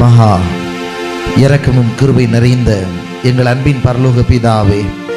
மகா இரக்கமும் கிருபை நிறைந்த எங்கள் அன்பின் பரலோக பிதாவே,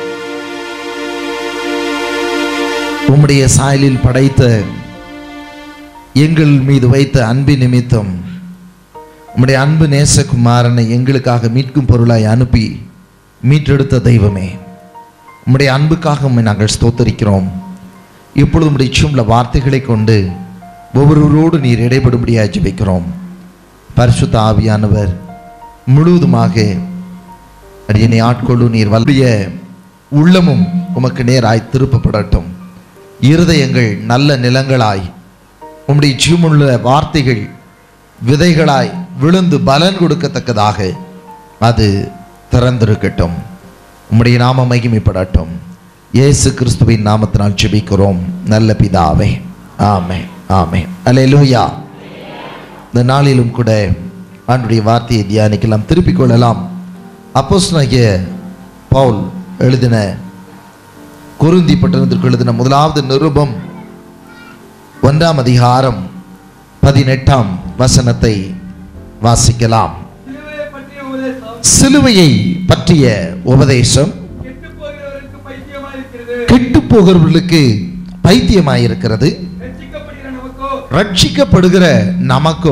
உம்முடைய சாயலில் படைத்த எங்கள் மீது வைத்த அன்பின் நிமித்தம் உம்முடைய அன்பு நேசகுமாரனை எங்களுக்காக மீட்கும் பொருளாய் அனுப்பி மீட்டெடுத்த தெய்வமே, உம்முடைய அன்புக்காக உம்மை நாங்கள் ஸ்தோத்தரிக்கிறோம். இப்பொழுது உம்முடைய சும்ல வார்த்தைகளை கொண்டு ஒவ்வொருவரோடு நீர் இடைபடும்படியாக ஜெபிக்கிறோம். பரிசுத்த ஆவியானவர் முழுவதுமாக அடியனை ஆட்கொள்ளும். நீர் வல்லிய உள்ளமும் உமக்கு நேராய் திருப்பப்படட்டும். இருதயங்கள் நல்ல நிலங்களாய் உம்முடைய ஜீவனுள்ள வார்த்தைகள் விதைகளாய் விழுந்து பலன் கொடுக்கத்தக்கதாக அது திறந்திருக்கட்டும். உம்முடைய நாம மகிமைப்படட்டும். இயேசு கிறிஸ்துவின் நாமத்தினால் ஜெபிக்கிறோம் நல்ல பிதாவே, ஆமென், ஆமென், அல்லேலூயா. இந்த நாளிலும் கூட ஆண்டவருடைய வார்த்தையை தியானிக்கலாம். திருப்பிக் கொள்ளலாம். அப்போஸ்தலனாகிய பவுல் எழுதின கொரிந்தி பட்டணத்திற்கு எழுதின முதலாவது நிருபம் 1ஆம் அதிகாரம் 18ஆம் வசனத்தை வாசிக்கலாம். சிலுவையை பற்றிய உபதேசம் கெட்டு போகிறவர்களுக்கு பைத்தியமாயிருக்கிறது, ரட்சிக்கப்படுகிற நமக்கோ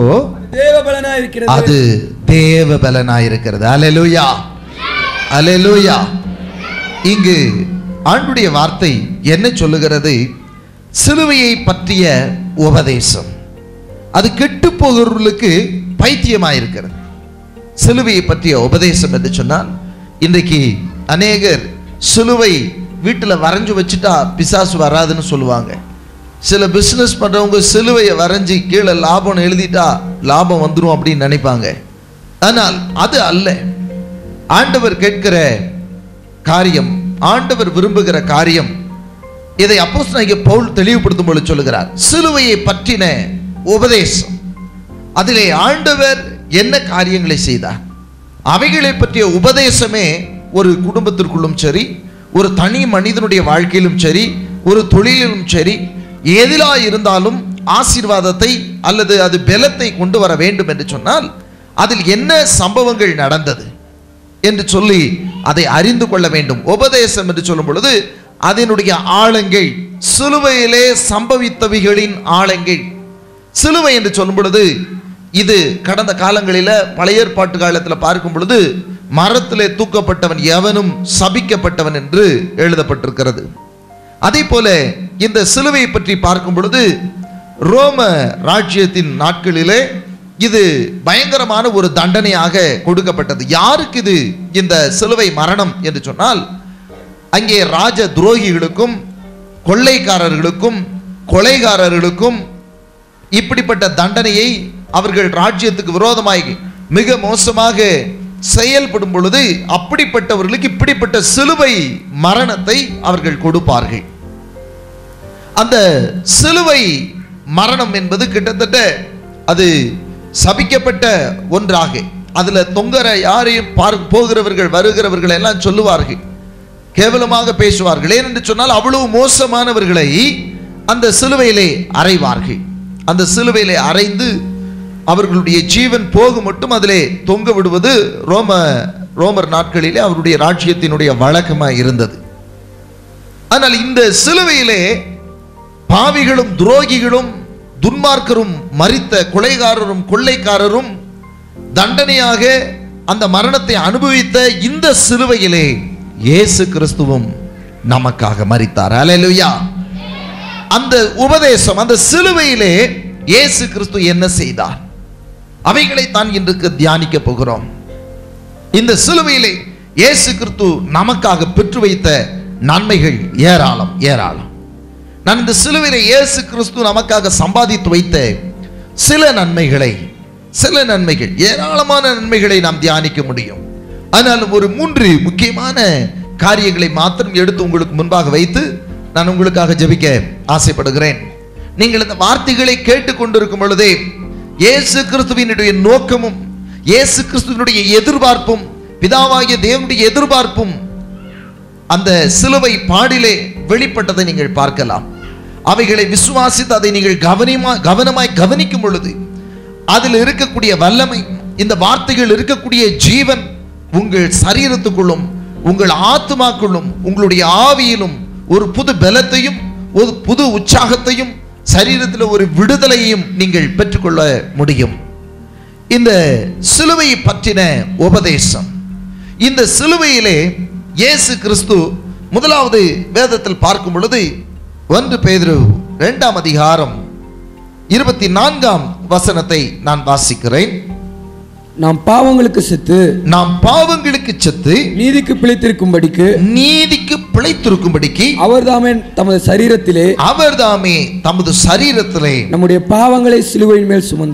அது தேவ பலனாயிருக்கிறது. அல்லேலூயா, அல்லேலூயா. இங்கு ஆண்டவருடைய வார்த்தை என்ன சொல்லுகிறது? சிலுவையை பற்றிய உபதேசம் அது கெட்டு போகிறவர்களுக்கு பைத்தியமாயிருக்கிறது. சிலுவையை பற்றிய உபதேசம் என்று சொன்னால், இன்றைக்கு அநேகர் சிலுவை வீட்டில் வரைஞ்சு வச்சுட்டா பிசாசு வராதுன்னு சொல்லுவாங்க. சில பிஸ்னஸ் பண்ணுறவங்க சிலுவையை வரைஞ்சி கீழே லாபம் எழுதிட்டா லாபம் வந்துடும் அப்படின்னு நினைப்பாங்க. ஆனால் அது அல்ல ஆண்டவர் கேட்கிற காரியம், ஆண்டவர் விரும்புகிற காரியம். இதை அப்போஸ்தலனாகிய பவுல் தெளிவுபடுத்தும் பொழுது சொல்லுகிறார், சிலுவையை பற்றின உபதேசம். அதிலே ஆண்டவர் என்ன காரியங்களை செய்தார், அவைகளை பற்றிய உபதேசமே ஒரு குடும்பத்திற்குள்ளும் சரி, ஒரு தனி மனிதனுடைய வாழ்க்கையிலும் சரி, ஒரு தொழிலிலும் சரி, எதிலா இருந்தாலும் ஆசீர்வாதத்தை அல்லது அது பலத்தை கொண்டு வர வேண்டும் என்று சொன்னால் அதில் என்ன சம்பவங்கள் நடந்தது என்று சொல்லி அதை அறிந்து கொள்ள வேண்டும். உபதேசம் என்று சொல்லும் பொழுது அதனுடைய ஆழங்கள், சிலுவையிலே சம்பவித்தவைகளின் ஆழங்கள். சிலுவை என்று சொல்லும் பொழுது இது கடந்த காலங்களில் பழைய ஏற்பாட்டு காலத்தில் பார்க்கும் பொழுது மரத்திலே தூக்கப்பட்டவன் எவனும் சபிக்கப்பட்டவன் என்று எழுதப்பட்டிருக்கிறது. அதே போல இந்த சிலுவையை பற்றி பார்க்கும் பொழுது ரோம ராஜ்யத்தின் நாட்களிலே இது பயங்கரமான ஒரு தண்டனையாக கொடுக்கப்பட்டது. யாருக்கு இது இந்த சிலுவை மரணம் என்று சொன்னால், அங்கே ராஜ துரோகிகளுக்கும் கொள்ளைக்காரர்களுக்கும் கொலைகாரர்களுக்கும் இப்படிப்பட்ட தண்டனையை அவர்கள் ராஜ்யத்துக்கு விரோதமாய் மிக மோசமாக செயல்படும் பொழுது அப்படிப்பட்டவர்களுக்கு இப்படிப்பட்ட சிலுவை மரணத்தை அவர்கள் கொடுப்பார்கள். அந்த சிலுவை மரணம் என்பது கிட்டத்தட்ட அது சபிக்கப்பட்ட ஒன்றாக, அதுல தொங்கர யாரையும் போகிறவர்கள் வருகிறவர்கள் எல்லாம் சொல்லுவார்கள், கேவலமாக பேசுவார்கள். ஏனென்று சொன்னால் அவ்வளவு மோசமானவர்களை அந்த சிலுவையிலே அறைவார்கள். அந்த சிலுவையிலே அறைந்து அவர்களுடைய ஜீவன் போக மட்டும் அதிலே தொங்க விடுவது ரோமர் நாட்களிலே அவருடைய ராஜ்யத்தினுடைய வழக்கமாக இருந்தது. ஆனால் இந்த சிலுவையிலே பாவிகளும் துரோகிகளும் துன்மார்க்கரும் மரித்த கொலைகாரரும் கொள்ளைக்காரரும் தண்டனையாக அந்த மரணத்தை அனுபவித்த இந்த சிலுவையிலே இயேசு கிறிஸ்துவும் நமக்காக மரித்தார். அல்லேலூயா. அந்த உபதேசம், அந்த சிலுவையிலே இயேசு கிறிஸ்து என்ன செய்தார், அவைகளை தான் இன்றைக்கு தியானிக்க போகிறோம். இந்த சிலுவையிலே இயேசு கிறிஸ்து நமக்காக பெற்று வைத்த நன்மைகள் ஏராளம், ஏராளம். நான் இந்த சிலுவையிலே இயேசு கிறிஸ்து நமக்காக சம்பாதித்து வைத்த சில நன்மைகள், ஏராளமான நன்மைகளை நாம் தியானிக்க முடியும். ஆனாலும் ஒரு 3 முக்கியமான காரியங்களை மாத்திரம் எடுத்து உங்களுக்கு முன்பாக வைத்து நான் உங்களுக்காக ஜெபிக்க ஆசைப்படுகிறேன். நீங்கள் இந்த வார்த்தைகளை கேட்டுக்கொண்டிருக்கும் பொழுதே இயேசு கிறிஸ்துவினுடைய நோக்கமும் இயேசு கிறிஸ்துவினுடைய எதிர்பார்ப்பும் பிதாவாகிய தேவனுடைய எதிர்பார்ப்பும் அந்த சிலுவை பாடிலே வெளிப்பட்டதை நீங்கள் பார்க்கலாம். அவைகளை விசுவாசித்து அதை நீங்கள் கவனமாய் கவனிக்கும் பொழுது அதில் இருக்கக்கூடிய வல்லமை, இந்த வார்த்தைகள் இருக்கக்கூடிய ஜீவன் உங்கள் சரீரத்துக்குள்ளும் உங்கள் ஆத்மாக்குள்ளும் உங்களுடைய ஆவியிலும் ஒரு புது பலத்தையும் ஒரு புது உற்சாகத்தையும் சரீரத்தில் ஒரு விடுதலையையும் நீங்கள் பெற்றுக்கொள்ள முடியும். இந்த சிலுவையை பற்றின உபதேசம், இந்த சிலுவையிலே இயேசு கிறிஸ்து முதலாவது வேதத்தில் பார்க்கும் பொழுது 1 பேதுரு 2ஆம் அதிகாரம் 24ஆம் வசனத்தை நான் வாசிக்கிறேன். நாம் பாவங்களுக்கு செத்து நீதிக்கு பிழைத்திருக்கும்படிக்கு அவர்தாமே தமது சரீரத்திலே நம்முடைய பாவங்களை சிலுவையின்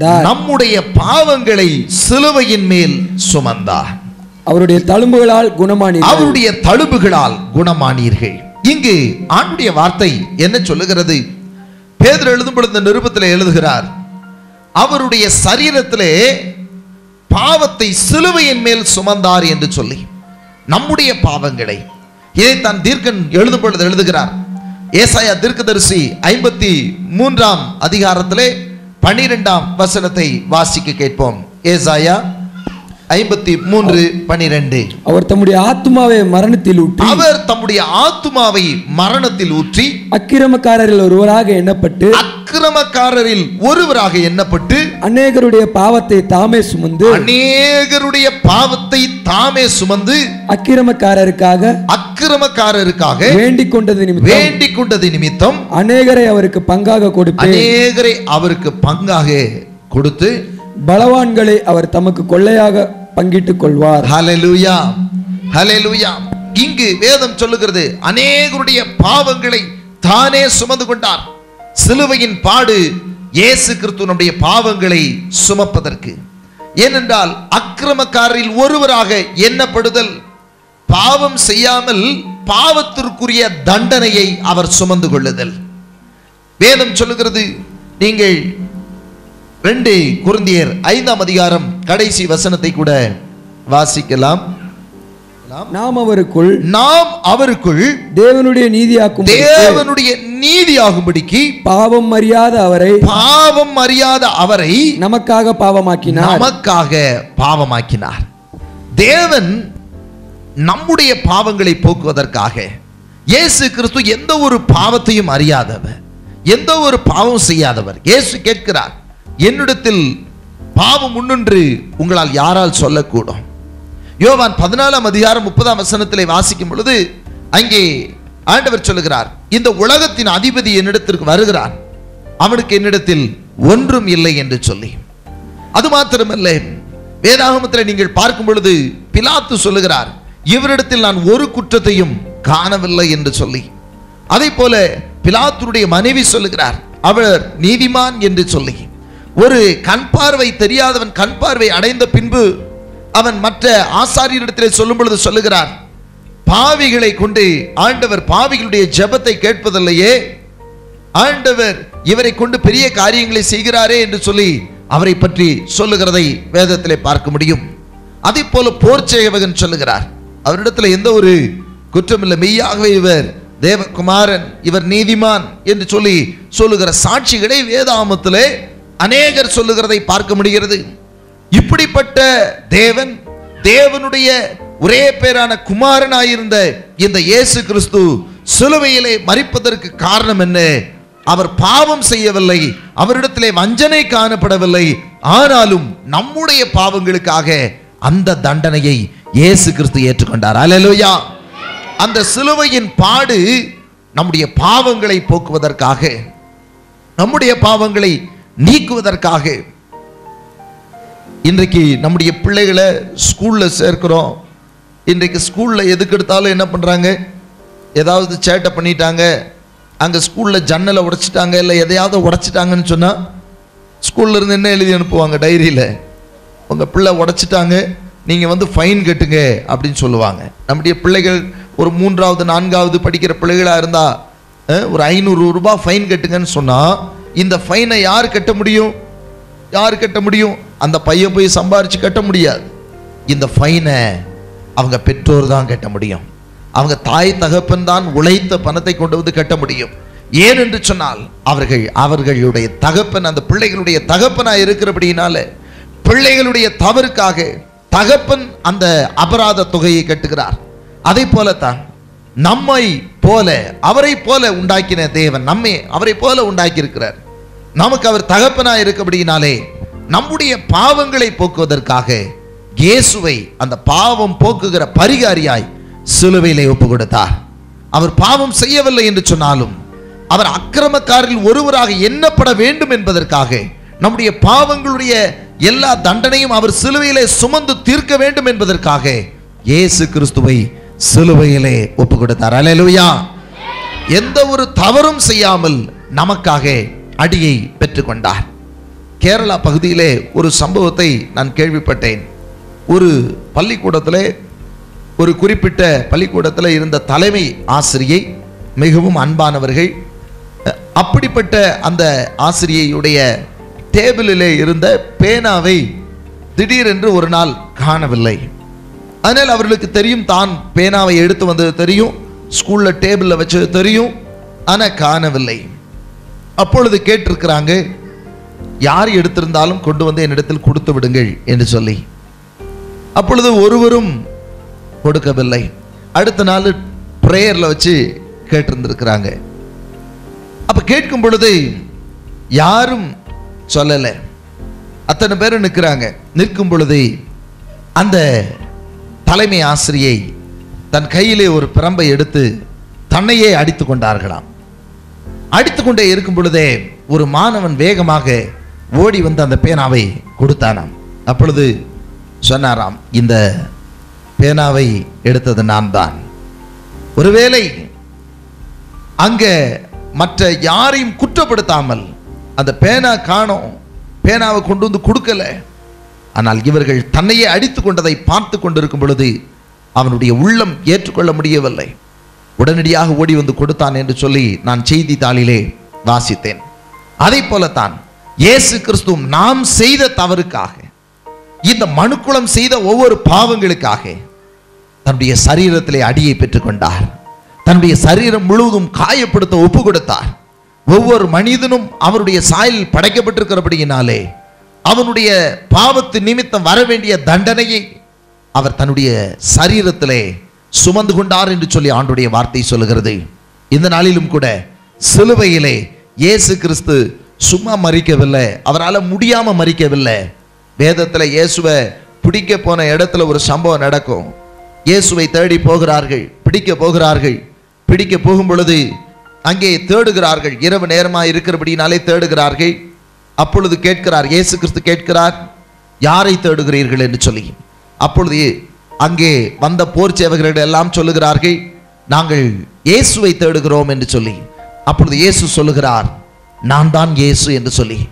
மேல் சுமந்தார். அவருடைய தழும்புகளால் குணமானீர்கள். இங்கு ஆண்டுடைய வார்த்தை என்ன சொல்லுகிறது? பேதுரு எழுதும் பொழுது இந்த நிருபத்தில் எழுதுகிறார், அவருடைய சரீரத்திலே பாவத்தை சிலுவையின் மேல் சுமந்தார் என்று சொல்லி நம்முடைய பாவங்களை. இதைத்தான் தீர்க்கன் எழுதும் பொழுது எழுதுகிறார். ஏசாயா தீர்க்கதரிசி 53ஆம் அதிகாரத்திலே 12ஆம் வசனத்தை வாசிக்க கேட்போம். ஏசாயா 53:12. அவர் தம்முடைய ஆத்துமாவை மரணத்தில் ஊற்றி அக்கிரமக்காரரில் ஒருவராக எண்ணப்பட்டு அநேகருடைய பாவத்தை தாமே சுமந்து அக்கிரமக்காரருக்காக வேண்டிக் கொண்டது நிமித்தம் அநேகரை அவருக்கு பங்காக கொடுத்து பலவான்களை அவர் தமக்கு கொள்ளையாக பங்கிட்டுக் கொள்வார். ஹல்லேலூயா, ஹல்லேலூயா. இங்கு வேதம் சொல்லுகிறது, அநேகருடைய பாவங்களை தானே சுமந்து கொண்டார். சிலுவையின் பாடு இயேசு கிறிஸ்துவினுடைய பாவங்களை சுமப்பதற்கு. ஏனென்றால் அக்கிரமக்காரரில் ஒருவராக எண்ணப்படுதல், பாவம் செய்யாமல் பாவத்திற்குரிய தண்டனையை அவர் சுமந்து கொள்ளுதல். வேதம் சொல்லுகிறது, நீங்கள் 2 கொரிந்தியர் 5ஆம் அதிகாரம் கடைசி வசனத்தை கூட வாசிக்கலாம். நாம் அவருக்குள் தேவனுடைய நீதியாகும்படிக்கு பாவம் அறியாத அவரை நமக்காக பாவமாக்கினார். தேவன் நம்முடைய பாவங்களை போக்குவதற்காக இயேசு கிறிஸ்து எந்த ஒரு பாவத்தையும் அறியாதவர், எந்த ஒரு பாவம் செய்யாதவர். இயேசு கேட்கிறார், என்னிடத்தில் பாவம் உண்டென்று உங்களால் யாரால் சொல்லக்கூடும்? யோவான் 14ஆம் அதிகாரம் 30ஆம் வசனத்திலே வாசிக்கும் பொழுது அங்கே ஆண்டவர் சொல்லுகிறார், இந்த உலகத்தின் அதிபதி என்னிடத்திற்கு வருகிறான், அவனுக்கு என்னிடத்தில் ஒன்றும் இல்லை என்று சொல்லி. அது மாத்திரமல்ல, வேதாகமத்தில் நீங்கள் பார்க்கும் பொழுது பிலாத்து சொல்லுகிறார், இவரிடத்தில் நான் ஒரு குற்றத்தையும் காணவில்லை என்று சொல்லி. அதே போல பிலாத்துடைய மனைவி சொல்லுகிறார், அவர் நீதிமான் என்று சொல்லி. ஒரு கண் பார்வை தெரியாதவன் கண் பார்வை அடைந்த பின்பு அவன் மற்ற ஆசாரியரிடத்தில் சொல்லும் பொழுது சொல்லுகிறார், பாவிகளை கொண்டு ஆண்டவர் பாவிகளுடைய ஜெபத்தை கேட்பதில்லையே, ஆண்டவர் இவரை கொண்டு பெரிய காரியங்களை செய்கிறாரே என்று சொல்லி அவரை பற்றி சொல்லுகிறதை வேதத்திலே பார்க்க முடியும். அதே போல போர்ச்சேவகன் சொல்லுகிறார், அவரிடத்தில் எந்த ஒரு குற்றம் இல்லை, மெய்யாகவே இவர் தேவகுமாரன், இவர் நீதிமான் என்று சொல்லி சொல்லுகிற சாட்சிகளை வேதாகமத்திலே அநேகர் சொல்லுகிறதை பார்க்க முடிகிறது. இப்படிப்பட்ட தேவன், தேவனுடைய ஒரே பேரான குமாரனாயிருந்த இந்த இயேசு கிறிஸ்து சிலுவையிலே மரிப்பதற்கு காரணம் என்ன? அவர் பாவம் செய்யவில்லை, அவரிடத்திலே வஞ்சனை காணப்படவில்லை. ஆனாலும் நம்முடைய பாவங்களுக்காக அந்த தண்டனையை இயேசு கிறிஸ்து ஏற்றுக்கொண்டார். அல்லேலூயா. அந்த சிலுவையின் பாடு நம்முடைய பாவங்களை போக்குவதற்காக, நம்முடைய பாவங்களை நீக்குவதற்காக. இன்றைக்கு நம்முடைய பிள்ளைகளை ஸ்கூல்ல சேர்க்கிறோம். இன்றைக்கு ஸ்கூல்ல எதுக்கு எடுத்தாலும் என்ன பண்றாங்க, ஏதாவது சேட்டை பண்ணிட்டாங்க, அங்க ஸ்கூல்ல ஜன்னலை உடைச்சிட்டாங்க, இல்லை எதையாவது உடைச்சிட்டாங்கன்னு சொன்னா ஸ்கூல்ல இருந்து என்ன எழுதி அனுப்புவாங்க, டைரியில உங்க பிள்ளை உடைச்சிட்டாங்க, நீங்க வந்து ஃபைன் கட்டுங்க அப்படின்னு சொல்லுவாங்க. நம்முடைய பிள்ளைகள் ஒரு 3வது 4வது படிக்கிற பிள்ளைகளா இருந்தா ஒரு 500 ரூபாய் ஃபைன் கட்டுங்கன்னு சொன்னா, இந்த ஃபைனை யார் கட்ட முடியும்? யார் கட்ட முடியும்? அந்த பையன் போய் சம்பாரிச்சு கட்ட முடியாது. இந்த ஃபைனை அவங்க பெற்றோர் தான் கட்ட முடியும். அவங்க தாய் தகப்பன் தான் உழைத்த பணத்தை கொண்டு வந்து கட்ட முடியும். ஏன் என்று சொன்னால் அவர்களுடைய தகப்பன் அந்த பிள்ளைகளுடைய தகப்பனா இருக்கிறபடினால பிள்ளைகளுடைய தவறுக்காக தகப்பன் அந்த அபராத தொகையை கட்டுகிறார். அதை போலத்தான் நம்மை போல அவரை போல உண்டாக்கின தேவன் நம்மை அவரை போல உண்டாக்கி இருக்கிறார். நமக்கு அவர் தகப்பனா இருக்கபடியினாலே நம்முடைய பாவங்களை போக்குவதற்காக இயேசுவை அந்த பாவம் போக்குகிற பரிகாரியாய் சிலுவையிலே ஒப்பு கொடுத்தார். அவர் பாவம் செய்யவில்லை என்று சொன்னாலும் அவர் அக்கிரமக்காரில் ஒருவராக எண்ணப்பட வேண்டும் என்பதற்காக நம்முடைய பாவங்களுடைய எல்லா தண்டனையும் அவர் சிலுவையிலே சுமந்து தீர்க்க வேண்டும் என்பதற்காக இயேசு கிறிஸ்துவை சிலுவையிலே ஒப்பு கொடுத்தார். அல்லேலூயா. எந்த ஒரு தவறும் செய்யாமல் நமக்காக அடியை பெற்றுக்கொண்டார். கேரளா பகுதியிலே ஒரு சம்பவத்தை நான் கேள்விப்பட்டேன். ஒரு பள்ளிக்கூடத்தில், ஒரு குறிப்பிட்ட பள்ளிக்கூடத்தில் இருந்த தலைமை ஆசிரியை மிகவும் அன்பானவர்கள். அப்படிப்பட்ட அந்த ஆசிரியையுடைய டேபிளிலே இருந்த பேனாவை திடீரென்று ஒரு நாள் காணவில்லை. அதனால் அவர்களுக்கு தெரியும், தான் பேனாவை எடுத்து வந்தது தெரியும், ஸ்கூல்ல டேபிளில் வச்சது தெரியும், ஆனால் காணவில்லை. அப்பொழுது கேட்டிருக்கிறாங்க, யார் எடுத்திருந்தாலும் கொண்டு வந்து என்னிடத்தில் கொடுத்து விடுங்கள் என்று சொல்லி. அப்பொழுது ஒருவரும் கொடுக்கவில்லை. அடுத்த நாள் பிரேயர்ல வச்சு கேட்டிருந்திருக்கிறாங்க. அப்ப கேட்கும் பொழுது யாரும் சொல்லல. அத்தனை பேரும் நிற்கிறாங்க. நிற்கும் பொழுது அந்த தலைமை ஆசிரியை தன் கையிலே ஒரு பிரம்பை எடுத்து தன்னையே அடித்து கொண்டார்களாம். அடித்துக்கொண்டே இருக்கும் பொழுதே ஒரு மாணவன் வேகமாக ஓடி வந்து அந்த பேனாவை கொடுத்தானாம். அப்பொழுது சொன்னாராம், இந்த பேனாவை எடுத்தது நான் தான். ஒருவேளை அங்க மற்ற யாரையும் குற்றப்படுத்தாமல் அந்த பேனா காணோம், பேனாவை கொண்டு வந்து கொடுக்கல. ஆனால் இவர்கள் தன்னையே அடித்து கொண்டதை பார்த்து கொண்டிருக்கும் பொழுது அவனுடைய உள்ளம் ஏற்றுக்கொள்ள முடியவில்லை. உடனடியாக ஓடி வந்து கொடுத்தான் என்று சொல்லி நான் செய்தித்தாளிலே வாசித்தேன். அதை போலத்தான் இயேசு கிறிஸ்து நாம் செய்த தவறுக்காக, இந்த மனுக்குலம் செய்த ஒவ்வொரு பாவங்களுக்காக தன்னுடைய சரீரத்திலே அடியை பெற்றுக்கொண்டார். தன்னுடைய சரீரம் முழுவதும் காயப்படுத்த ஒப்பு கொடுத்தார். ஒவ்வொரு மனிதனும் அவருடைய சாயலில் படைக்கப்பட்டிருக்கிறபடியினாலே அவனுடைய பாவத்து நிமித்தம் வர வேண்டிய தண்டனையை அவர் தன்னுடைய சரீரத்திலே சுமந்து கொண்டார் என்று சொல்லி ஆண்டுடைய வார்த்தை சொல்லுகிறது. இந்த நாளிலும் கூட சிலுவையிலே இயேசு கிறிஸ்து சும்மா மரிக்கவில்லை, அவரால் முடியாம மரிக்கவில்லை. வேதத்துல இயேசுவை பிடிக்க போன இடத்துல ஒரு சம்பவம் நடக்கும். இயேசுவை தேடி போகிறார்கள், பிடிக்க போகிறார்கள். பிடிக்க போகும் பொழுது அங்கே தேடுகிறார்கள். இரவு நேரமா இருக்கிறபடினாலே தேடுகிறார்கள். அப்பொழுது கேட்கிறார், இயேசு கிறிஸ்து கேட்கிறார், யாரை தேடுகிறீர்கள் என்று சொல்லி. அப்பொழுது அங்கே வந்த போர் சேவகர்கள் எல்லாம் சொல்லுகிறார்கள், நாங்கள் இயேசுவை தேடுகிறோம் என்று சொல்லி. அப்பொழுது இயேசு சொல்லுகிறார், நான் தான் இயேசு என்று சொல்லி.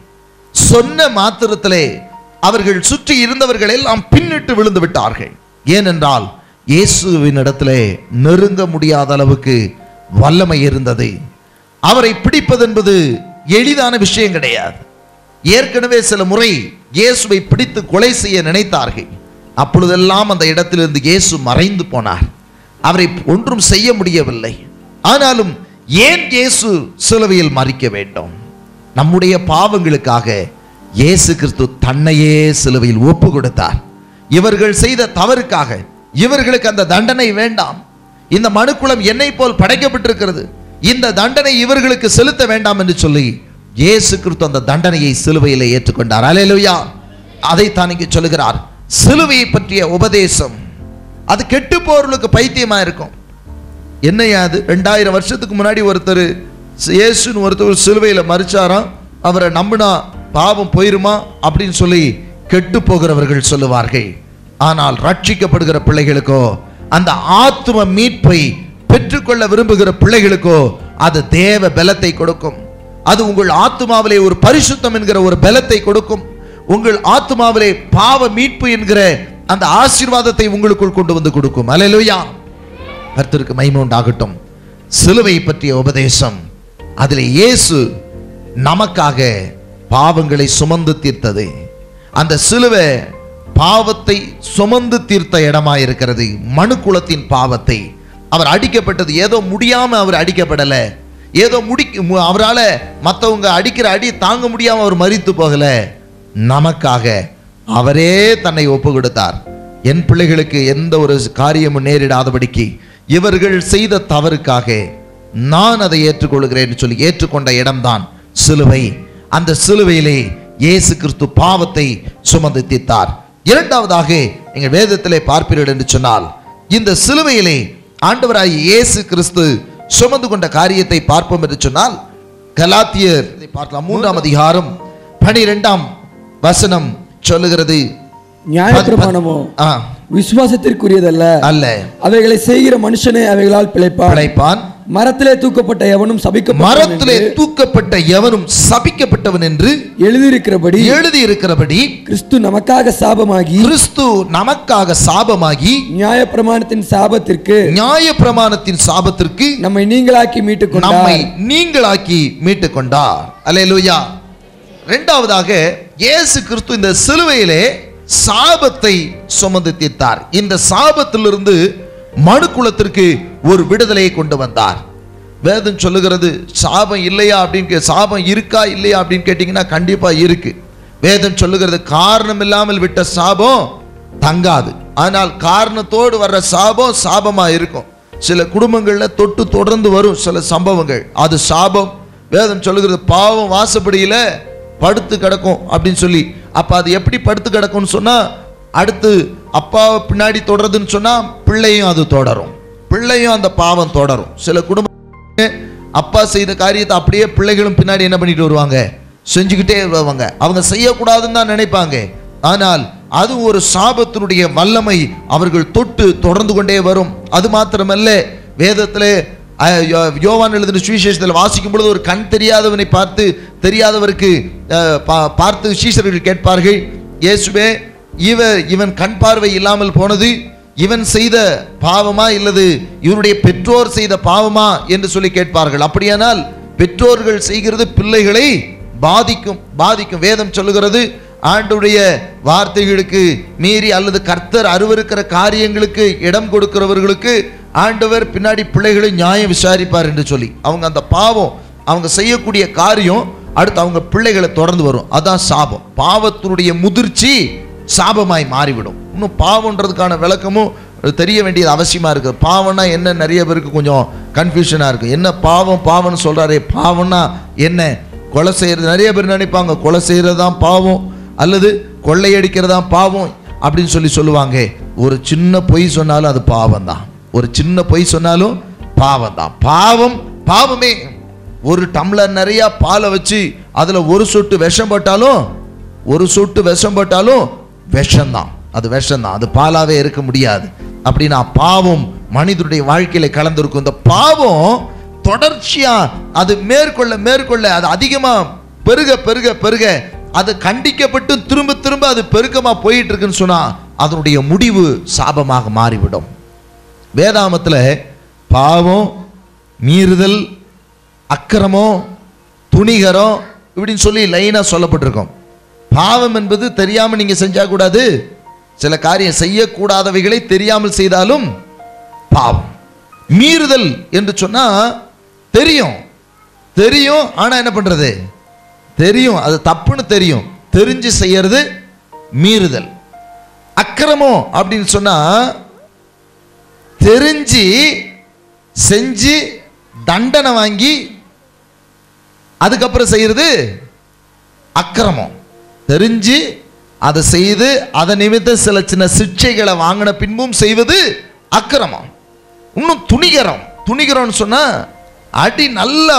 சொன்ன மாத்திரத்திலே அவர்கள் சுற்றி இருந்தவர்கள் எல்லாம் பின்னிட்டு விழுந்து விட்டார்கள். ஏனென்றால் இயேசுவின் இடத்திலே நெருங்க முடியாத அளவுக்கு வல்லமை இருந்தது. அவரை பிடிப்பது என்பது எளிதான விஷயம் கிடையாது. ஏற்கனவே சில முறை இயேசுவை பிடித்து கொலை செய்ய நினைத்தார்கள். அப்பொழுதெல்லாம் அந்த இடத்திலிருந்து இயேசு மறைந்து போனார். அவரை ஒன்றும் செய்ய முடியவில்லை. ஆனாலும் ஏன் இயேசு சிலுவையில் மரிக்க வேண்டும்? நம்முடைய பாவங்களுக்காக இயேசு கிறிஸ்து தன்னையே சிலுவையில் ஒப்பு கொடுத்தார். இவர்கள் செய்த தவறுக்காக இவர்களுக்கு அந்த தண்டனை வேண்டாம். இந்த மனுக்குலம் என்னை போல் படைக்கப்பட்டிருக்கிறது, இந்த தண்டனை இவர்களுக்கு செலுத்த வேண்டாம் என்று சொல்லி இயேசு கிறிஸ்து அந்த தண்டனையை சிலுவையிலே ஏற்றுக்கொண்டார். அல்லேலூயா. அதைத்தான் இங்கே சொல்லுகிறார். சிலுவையை பற்றிய உபதேசம் அது கெட்டு போறவர்களுக்கு பைத்தியமா இருக்கும். என்னையா அது, 2000 வருஷத்துக்கு முன்னாடி ஒருத்தர் இயேசுன்னு ஒருத்தர் சிலுவையில மரிச்சாராம், அவரை நம்பினா பாவம் போயிருமா அப்படின்னு சொல்லி கெட்டு போகிறவர்கள் சொல்லுவார்கள். ஆனால் ரட்சிக்கப்படுகிற பிள்ளைகளுக்கோ, அந்த ஆத்தும மீட்பை பெற்றுக்கொள்ள விரும்புகிற பிள்ளைகளுக்கோ அது தேவ பலத்தை கொடுக்கும். அது உங்கள் ஆத்துமாவிலே ஒரு பரிசுத்தம் என்கிற ஒரு பலத்தை கொடுக்கும். உங்கள் ஆத்துமாவிலே பாவ மீட்பு என்கிற அந்த ஆசீர்வாதத்தை உங்களுக்குள் கொண்டு வந்து கொடுக்கும். அல்லேலூயா. கர்த்தருக்கு மகிமை உண்டாகட்டும். சிலுவை பற்றிய உபதேசம், அதிலே இயேசு நமக்காக பாவங்களை சுமந்து தீர்த்தது. அந்த சிலுவை பாவத்தை சுமந்து தீர்த்த இடமா இருக்கிறது. மனுக்குலத்தின் பாவத்தை அவர் அடிக்கப்பட்டது ஏதோ முடியாம அவர் அடிக்கப்படல, ஏதோ அவரால் மற்றவங்க அடிக்கிற அடி தாங்க முடியாம அவர் மரித்து போகல. நமக்காக அவரே தன்னை ஒப்பு கொடுத்தார். என் பிள்ளைகளுக்கு எந்த ஒரு காரியமும் நேரிடாதபடிக்கு இவர்கள் செய்த தவறுக்காக நான் அதை ஏற்றுக்கொள்கிறேன் சொல்லி ஏற்றுக்கொண்ட இடம்தான் சிலுவை. அந்த சிலுவையிலே இயேசு கிறிஸ்து பாவத்தை சுமந்து தீர்த்தார். இரண்டாவதாக நீங்கள் வேதத்திலே பார்ப்பீர்கள் என்று சொன்னால், இந்த சிலுவையிலே ஆண்டவராகிய இயேசு கிறிஸ்து சுமந்து கொண்ட காரியத்தை பார்ப்போம் என்று சொன்னால், கலாத்தியர் பார்க்கலாம் 3ஆம் அதிகாரம் 12ஆம் வசனம் சொல்லுகிறது, நியாயப்பிரமாணமோ விசுவாசத்திற்குரியதல்ல அல்ல, அவைகளை செய்கிற மனுஷனே அவைகளால் பிழைப்பான். மரத்திலே தூக்கப்பட்ட எவனும் சபிக்கப்பட்டவன் என்று எழுதியிருக்கிறபடி கிறிஸ்து நமக்காக சாபமாகி நியாயப்பிரமாணத்தின் சாபத்திற்கு நம்மை நீங்களாக்கி மீட்டுக் கொண்டார். அல்லேலூயா. இரண்டாவதாக இயேசு கிறிஸ்து இந்த சிலுவையிலே சாபத்தை சுமந்து தீர்த்தார். இந்த சாபத்திலிருந்து மனுக்குலத்திற்கு ஒரு விடுதலையை கொண்டு வந்தார். வேதம் சொல்லுகிறது, சாபம் இல்லையா அப்படின்னு, சாபம் இருக்கா இல்லையா அப்படின்னு கேட்டீங்கன்னா கண்டிப்பா இருக்கு. வேதம் சொல்லுகிறது, காரணம் இல்லாமல் விட்ட சாபம் தங்காது, ஆனால் காரணத்தோடு வர்ற சாபம் சாபமா இருக்கும். சில குடும்பங்கள்ல தொட்டு தொடர்ந்து வரும் சில சம்பவங்கள், அது சாபம். வேதம் சொல்லுகிறது, பாவம் வாசப்படியில படுத்து கிடக்கும் அப்படின்னு சொல்லி. அப்ப அது எப்படி படுத்து கிடக்கும்னு சொன்னா, அடுத்து அப்பாவை பின்னாடி தொடருதுன்னு சொன்னா பிள்ளையும் அது தொடரும், பிள்ளையும் அந்த பாவம் தொடரும். சில குடும்ப அப்பா செய்த காரியத்தை அப்படியே பிள்ளைகளும் பின்னாடி என்ன பண்ணிட்டு வருவாங்க, செஞ்சுக்கிட்டே வருவாங்க. அவங்க செய்யக்கூடாதுன்னு தான் நினைப்பாங்க, ஆனால் அது ஒரு சாபத்தினுடைய வல்லமை அவர்கள் தொட்டு தொடர்ந்து கொண்டே வரும். அது மாத்திரமல்ல, வேதத்திலே யோவான் எழுதின சுவிசேஷத்தில் வாசிக்கும் பொழுது ஒரு கண் தெரியாதவனை தெரியாதவருக்கு பார்த்து சீஷர்கள் கேட்பார்கள், இயேசுவே இவன் கண் பார்வை இல்லாமல் போனது இவன் செய்த பாவமா இல்லது இவனுடைய பெற்றோர் செய்த பாவமா என்று சொல்லி கேட்பார்கள். அப்படியானால் பெற்றோர்கள் செய்கிறது பிள்ளைகளை பாதிக்கும். வேதம் சொல்லுகிறது, ஆண்டுடைய வார்த்தைகளுக்கு மீறி அல்லது கர்த்தர் அருவருக்கிற காரியங்களுக்கு இடம் கொடுக்கிறவர்களுக்கு ஆண்டவர் பின்னாடி பிள்ளைகளை நியாயம் விசாரிப்பார் என்று சொல்லி. அவங்க அந்த பாவம், அவங்க செய்யக்கூடிய காரியம் அடுத்து அவங்க பிள்ளைகளை தொடர்ந்து வரும். அதான் சாபம். பாவத்தினுடைய முதிர்ச்சி சாபமாய் மாறிவிடும். இன்னும் பாவம்ன்றதுக்கான விளக்கமும் தெரிய வேண்டியது அவசியமா இருக்கு. பாவம்னா என்ன, நிறைய பேருக்கு கொஞ்சம் கன்ஃபியூஷனா இருக்கு. என்ன பாவம்னு சொல்றாரே, பாவம்னா என்ன? கொலை செய்யறது, நிறைய பேர் நினைப்பாங்க கொலை செய்யறது தான் பாவம் அல்லது கொள்ளையடிக்கிறதான் பாவம் அப்படின்னு சொல்லுவாங்க. ஒரு சின்ன பொய் சொன்னாலும் அது பாவம் தான். ஒரு சின்ன பொய் சொன்னாலும் பாவம் தான். பாவமே. ஒரு டம்ளர் நிறைய பாலை வச்சு அதுல ஒரு சொட்டு விஷம் போட்டாலும் விஷம்தான், அது விஷம்தான், அது பாலாவே இருக்க முடியாது. அப்படின்னா பாவம் மனிதனுடைய வாழ்க்கையில கலந்திருக்கும். இந்த பாவம் தொடர்ச்சியா அது மேற்கொள்ள அது அதிகமா பெருக அது கண்டிக்கப்பட்டு திரும்ப அது பெருக்கமா போயிட்டு இருக்குன்னு சொன்னா அதனுடைய முடிவு சாபமாக மாறிவிடும். வேதாமத்துல பாவம், மீறுதல், அக்கிரமம், துணிகரம் இப்படின்னு சொல்லி லைனா சொல்லப்பட்டிருக்கும். பாவம் என்பது தெரியாம நீங்க செஞ்சா கூடாது, சில காரியம் செய்யக்கூடாதவைகளை தெரியாமல் செய்தாலும் பாவம். மீறுதல் என்று சொன்னா தெரியும் ஆனா என்ன பண்றது, தெரியும் அது தப்புன்னு தெரியும், தெரிஞ்சு செய்யறது மீறுதல். அக்கிரமம் அப்படின்னு சொன்னா தெரிஞ்சு செஞ்சு தண்டனை வாங்கி அதுக்கப்புறம் செய்யறது அக்கிரமம். தெரிஞ்சு அதை செய்து அதை நிமித்த சில சின்ன சிக்ஷைகளை வாங்கின பின்பும் செய்வது அக்கிரமம். இன்னும் துணிகரம்னு சொன்னா அடி நல்லா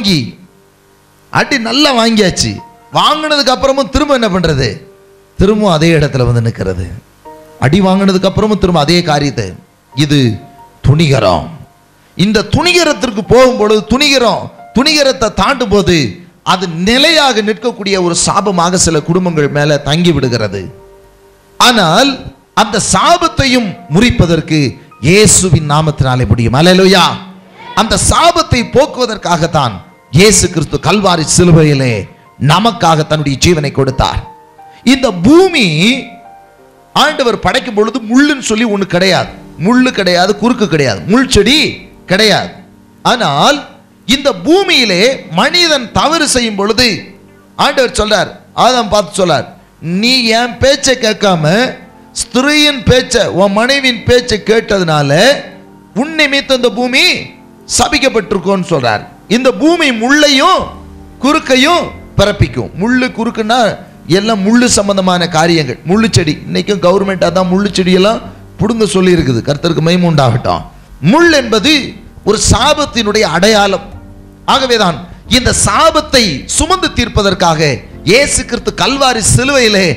வாங்கியாச்சு, வாங்கினதுக்கு அப்புறமும் திரும்ப என்ன பண்றது, திரும்ப அதே இடத்துல வந்து நிற்கிறது. அடி வாங்கினதுக்கு அப்புறமும் திரும்ப அதே காரியத்தை, இது துணிகரம். இந்த துணிகரத்திற்கு போகும்பொழுது துணிகரத்தை தாண்டும் போது அது நிலையாக நிற்கக்கூடிய ஒரு சாபமாக சில குடும்பங்கள் மேல தங்கி விடுகிறது. ஆனால் அந்த சாபத்தையும் முறிப்பதற்கு இயேசுவின் நாமத்தினாலே முடியும். அல்லேலூயா. அந்த சாபத்தை போக்குவதற்காகத்தான் இயேசு கிறிஸ்து கல்வாரி சிலுவையிலே நமக்காக தன்னுடைய ஜீவனை கொடுத்தார். இந்த பூமி ஆண்டவர் படைக்கும் பொழுது முள்ளுன்னு சொல்லி ஒண்ணு கிடையாது, முள்ளு கிடையாது, குறுக்கு கிடையாது, முள் செடி கிடையாது. ஆனால் இந்த பூமியிலே மனிதன் தவறு செய்யும் பொழுது ஆண்டவர் சொல்றார், ஆதாம் பார்த்து சொல்றார், நீ என் பேச்சை கேட்காம ஸ்திரீயின் பேச்சை, உன் மனைவியின் பேச்சை கேட்டதுனால உன் நிமித்தம் இந்த பூமி சபிக்கப்பட்டிருக்கோன்னு சொல்றார். இந்த பூமி முள்ளையும் குறுக்கையும் பிறப்பிக்கும். முள்ளு குறுக்குன்னா எல்லாம் முள்ளு சம்பந்தமான காரியங்கள். முள்ளு செடி, இன்னைக்கும் கவர்மெண்ட் அதான் முள்ளு செடியெல்லாம் புடுங்க சொல்லி இருக்குது. கர்த்தருக்கு மகிமை உண்டாகட்டும். முள் என்பது ஒரு சாபத்தினுடைய அடையாளம். ஆகவேதான் இந்த சாபத்தை சுமந்து தீர்ப்பதற்காக இயேசு கிறிஸ்து கல்வாரி சிலுவையிலே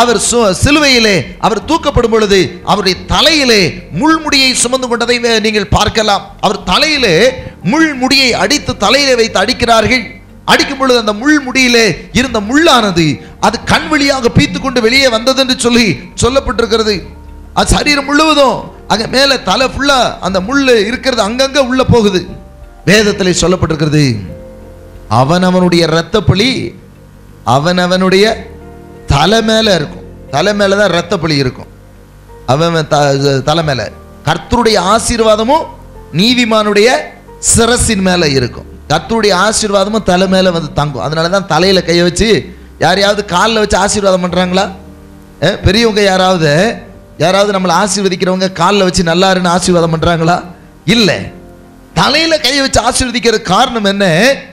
அவர் தூக்கப்படும் பொழுது அவருடைய தலையிலே முள்முடியை சுமந்து கொண்டதை நீங்கள் பார்க்கலாம். அவர் தலையிலே முள்முடியை அடித்து தலையிலே வைத்து அடிக்கிறார்கள். அடிக்கும் பொழுது அந்த முள்முடியிலே இருந்த முள்ளானது அது கண் வழியாக பீத்து கொண்டு வெளியே வந்தது என்று சொல்லப்பட்டிருக்கிறது. அது சரீரம் முழுவதும் அங்க மேல தலை ஃபுல்லா அந்த முள்ளு இருக்கிறது அங்கங்க உள்ள போகுது. வேதத்திலே சொல்லப்பட்டிருக்கிறது, அவனவனுடைய இரத்த பழி அவனவனுடைய தலை மேல இருக்கும். தலை மேலதான் இரத்த பழி இருக்கும். அவன் தலை மேல கர்த்தருடைய ஆசீர்வாதமும் நீதிமானுடைய சிரசின் மேல இருக்கும். கர்த்தருடைய ஆசீர்வாதமும் தலை மேல வந்து தங்கும். அதனாலதான் தலையில கைய வச்சு யாரையாவது காலில் வச்சு ஆசீர்வாதம் பண்றாங்களா? பெரியவங்க யாராவது நம்மளை ஆசீர்வதிக்கிறவங்க காலில் வச்சு நல்லா இருன்னு ஆசீர்வாதம் பண்றாங்களா? இல்லை. தலையில கையை வச்சு ஆசீர்வதிக்கிற காரணம் என்ன?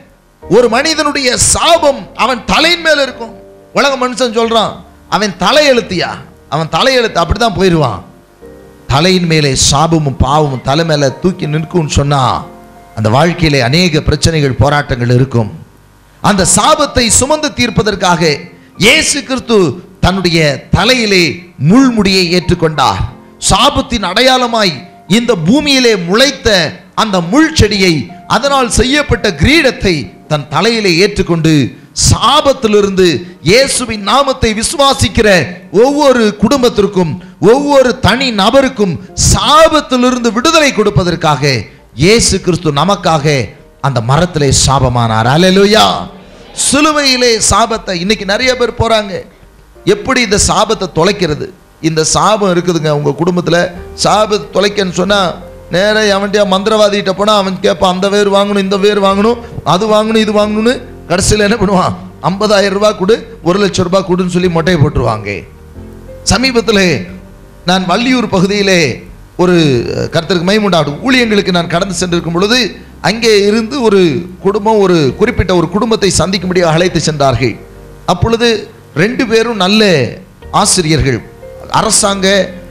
ஒரு மனிதனுடைய சாபம் அவன் தலையின் மேல இருக்கும். உலக மனுஷன் சொல்றான் அவன் தலையெழுத்தியா, அவன் தலையெழுத்து அப்படிதான் போயிடுவான். தலையின் மேலே சாபமும் பாவமும் தலை மேல தூக்கி நிற்கும் சொன்னா அந்த வாழ்க்கையிலே அநேக பிரச்சனைகள் போராட்டங்கள் இருக்கும். அந்த சாபத்தை சுமந்து தீர்ப்பதற்காக இயேசு கிறிஸ்து தன்னுடைய தலையிலே முள்முடியை ஏற்றுக்கொண்டார். சாபத்தின் அடையாளமாய் இந்த பூமியிலே முளைத்த அந்த முள் செடியை, அதனால் செய்யப்பட்ட கிரீடத்தை தன் தலையிலே ஏற்றுக்கொண்டு சாபத்திலிருந்து இயேசுவின் நாமத்தை விசுவாசிக்கிற ஒவ்வொரு குடும்பத்திற்கும் ஒவ்வொரு தனி நபருக்கும் சாபத்திலிருந்து விடுதலை கொடுப்பதற்காக இயேசு கிறிஸ்து நமக்காக அந்த மரத்திலே சாபமானார். அல்லேலூயா. சிலுவையிலே சாபத்தை இன்னைக்கு நிறைய பேர் போறாங்க. எப்படி இந்த சாபத்தை தொலைக்கிறது? இந்த சாபம் இருக்குதுங்க உங்க குடும்பத்துல, சாபத்தை தொலைக்கன்னு சொன்னா நேரா அவன்கிட்ட மந்திரவாதிகிட்ட போனா அவன் கேட்பான், அந்த வேர் வாங்கணும், இந்த வேர் வாங்கணும், அது வாங்கணும், இது வாங்கணும்னு. கடைசியில் என்ன பண்ணுவான்? 50,000 ரூபாய் கொடு, 1,00,000 ரூபாய் கொடுன்னு சொல்லி மொட்டையை போட்டுருவாங்க. சமீபத்தில் நான் வள்ளியூர் பகுதியிலே ஒரு கர்த்தருக்கு மகிமை உண்டாகட்டும் ஊழியங்களுக்கு நான் கடந்து சென்றிருக்கும் பொழுது அங்கே இருந்து ஒரு குடும்பம், ஒரு குறிப்பிட்ட ஒரு குடும்பத்தை சந்திக்கும்படி அழைத்து சென்றார்கள். அப்பொழுது 2 பேரும் நல்ல ஆசிரியர்கள், அரசாங்க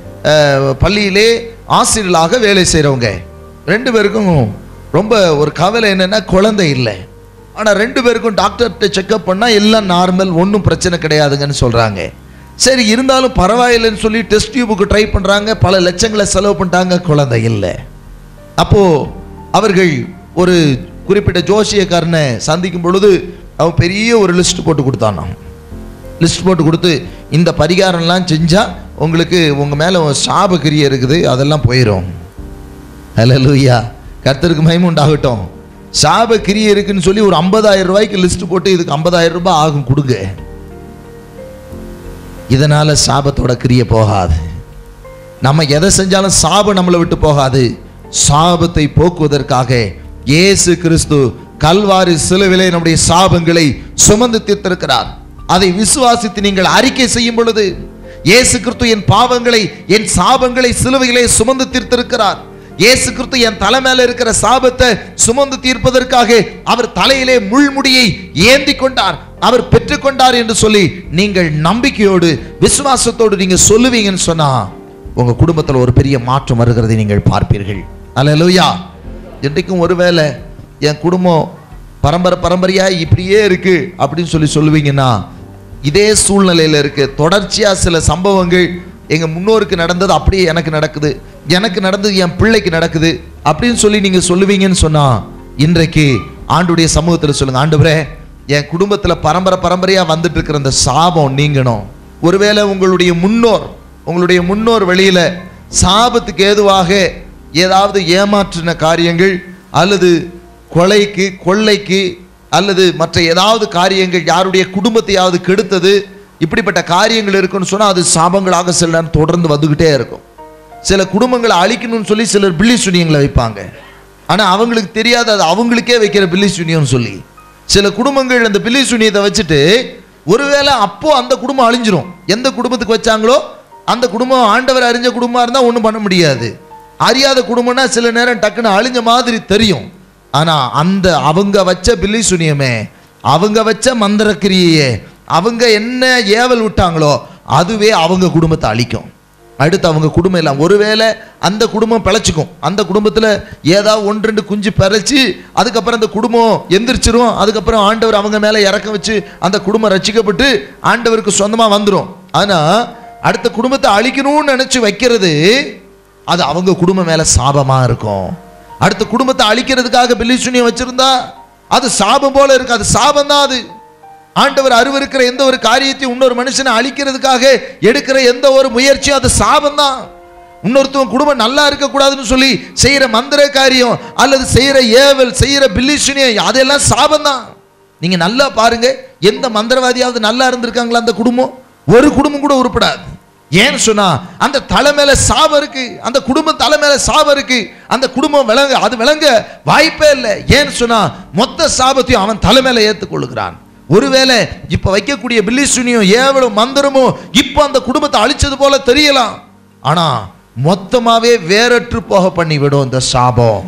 பள்ளியிலே ஆசிரியர்களாக வேலை செய்கிறவங்க. 2 பேருக்கும் ரொம்ப ஒரு கவலை என்னன்னா குழந்தை இல்லை. ஆனால் 2 பேருக்கும் டாக்டர்கிட்ட செக்அப் பண்ணால் எல்லாம் நார்மல், ஒன்றும் பிரச்சனை கிடையாதுங்கன்னு சொல்கிறாங்க. சரி இருந்தாலும் பரவாயில்லைன்னு சொல்லி டெஸ்ட் டியூபுக்கு ட்ரை பண்ணுறாங்க, பல லட்சங்களை செலவு பண்ணிட்டாங்க, குழந்தை இல்லை. அப்போது அவர்கள் ஒரு குறிப்பிட்ட ஜோசியக்காரனை சந்திக்கும் பொழுது அவன் பெரிய ஒரு லிஸ்ட் போட்டு கொடுத்தானா. லிஸ்ட் போட்டு கொடுத்து இந்த பரிகாரம்லாம் செஞ்சால் உங்களுக்கு உங்கள் மேலே சாபக்கிரியை இருக்குது, அதெல்லாம் போயிடும். அல்லேலூயா. கர்த்தருக்கு மகிமை உண்டாகட்டும். சாபக்கிரியை இருக்குன்னு சொல்லி ஒரு 50,000 ரூபாய்க்கு லிஸ்ட் போட்டு இதுக்கு 50,000 ரூபாய் ஆகும் கொடுங்க. இதனால சாபத்தோட கிரியை போகாது. நம்ம எதை செஞ்சாலும் சாபம் நம்மளை விட்டு போகாது. சாபத்தை போக்குவதற்காக இயேசு கிறிஸ்து கல்வாரி சிலுவையிலே நம்முடைய சாபங்களை சுமந்து தீர்த்திருக்கிறார். அதை விசுவாசித்து நீங்கள் அறிக்கை செய்யும் பொழுது இயேசு கிறிஸ்து என் பாவங்களை, என் சாபங்களை சிலுவையிலே சுமந்து தீர்த்திருக்கிறார். இயேசு கிறிஸ்து என் தலை மேல இருக்கிற சாபத்தை சுமந்து தீர்ப்பதற்காக அவர் தலையிலே முள்முடியை ஏந்தி கொண்டார், அவர் பெற்றுக்கொண்டார் என்று சொல்லி நீங்கள் நம்பிக்கையோடு விசுவாசத்தோடு நீங்க சொல்லுவீங்கன்னு சொன்னா உங்க குடும்பத்தில் ஒரு பெரிய மாற்றம் வருகிறதை நீங்கள் பார்ப்பீர்கள். அல்லேலூயா. இன்றைக்கும் ஒருவேளை என் குடும்பம் பரம்பரையா இப்படியே இருக்கு அப்படின்னு சொல்லுவீங்கன்னா இதே சூழ்நிலையில இருக்கு. தொடர்ச்சியா சில சம்பவங்கள் எங்க முன்னோருக்கு நடந்தது அப்படியே எனக்கு நடக்குது, எனக்கு நடந்தது என் பிள்ளைக்கு நடக்குது அப்படின்னு சொல்லி நீங்க சொல்லுவீங்கன்னு சொன்னா இன்றைக்கு ஆண்டுடைய சமூகத்தில் சொல்லுங்க, ஆண்டவரே என் குடும்பத்துல பரம்பரையா வந்துட்டு இருக்கிற அந்த சாபம் நீங்கணும். ஒருவேளை உங்களுடைய முன்னோர் வழியில சாபத்துக்கு ஏதுவாக ஏதாவது ஏமாற்றின காரியங்கள் அல்லது கொள்ளைக்கு அல்லது மற்ற ஏதாவது காரியங்கள் யாருடைய குடும்பத்தையாவது கெடுத்தது, இப்படிப்பட்ட காரியங்கள் இருக்குன்னு சொன்னா அது சாபங்களாக சில நேரம் தொடர்ந்து வந்துகிட்டே இருக்கும். சில குடும்பங்களை அழிக்கணும்னு சொல்லி சிலர் பில்லி சூனியங்களை வைப்பாங்க. ஆனா அவங்களுக்கு தெரியாது அது அவங்களுக்கே வைக்கிற பில்லி சூனியம் சொல்லி. சில குடும்பங்கள் அந்த பில்லி சூனியத்தை வச்சுட்டு ஒருவேளை அப்போ அந்த குடும்பம் அழிஞ்சிரும். எந்த குடும்பத்துக்கு வச்சாங்களோ அந்த குடும்பம் ஆண்டவர் அறிஞ்ச குடும்பமா இருந்தா ஒன்றும் பண்ண முடியாது. அறியாத குடும்பம்னா சில நேரம் டக்குன்னு அழிஞ்ச மாதிரி தெரியும். ஆனா அந்த அவங்க வச்ச பில்லி சுனியமே, அவங்க வச்ச மந்திரக்கிரியே, அவங்க என்ன ஏவல் விட்டாங்களோ அதுவே அவங்க குடும்பத்தை அழிக்கும். அடுத்து அவங்க குடும்பம் எல்லாம் ஒருவேளை அந்த குடும்பம் பிழைச்சிக்கும். அந்த குடும்பத்தில் ஏதாவது 1-2 குஞ்சு பிழைச்சி அதுக்கப்புறம் அந்த குடும்பம் எந்திரிச்சிரும். அதுக்கப்புறம் ஆண்டவர் அவங்க மேலே இறக்கம் வச்சு அந்த குடும்பம் ரட்சிக்கப்பட்டு ஆண்டவருக்கு சொந்தமாக வந்துடும். ஆனால் அடுத்த குடும்பத்தை அழிக்கணும்னு நினச்சி வைக்கிறது அது அவங்க குடும்பம் மேலே சாபமாக இருக்கும். அடுத்த குடும்பத்தை அழிக்கிறதுக்காக பில்லி சூனியம் வச்சிருந்தா அது சாபம் போல இருக்கு. அது சாபம் தான். அது ஆண்டவர் அருவருக்கிற எந்த ஒரு காரியத்தையும் இன்னொரு மனுஷனை அழிக்கிறதுக்காக எடுக்கிற எந்த ஒரு முயற்சியும் அது சாபம் தான். இன்னொருத்தவங்க குடும்பம் நல்லா இருக்கக்கூடாதுன்னு சொல்லி செய்யற மந்திர காரியம் அல்லது செய்யற ஏவல், செய்யற பில்லி சூனியம் அதெல்லாம் சாபம் தான். நீங்க நல்லா பாருங்க, எந்த மந்திரவாதியாவது நல்லா இருந்திருக்காங்களா அந்த குடும்பம்? ஒரு குடும்பம் கூட உருப்படாது. ஏன்னு சொன்னா அந்த தலை மேல சாபம் இருக்கு, அந்த குடும்பம் தலை மேல சாபம் இருக்கு. அந்த குடும்பம் விளங்க வாய்ப்பே இல்லை. ஏன்னு சொன்னா மொத்த சாபத்தையும் அவன் தலை மேல ஏற்றுக்கொள்ளுகிறான். ஒருவேளை இப்ப வைக்கக்கூடிய பில்லி சூனியம் ஏவலும் மந்திரமோ இப்ப அந்த குடும்பத்தை அழிச்சது போல தெரியலாம். ஆனா மொத்தமாவே வேறற்று போக பண்ணிவிடும் இந்த சாபம்.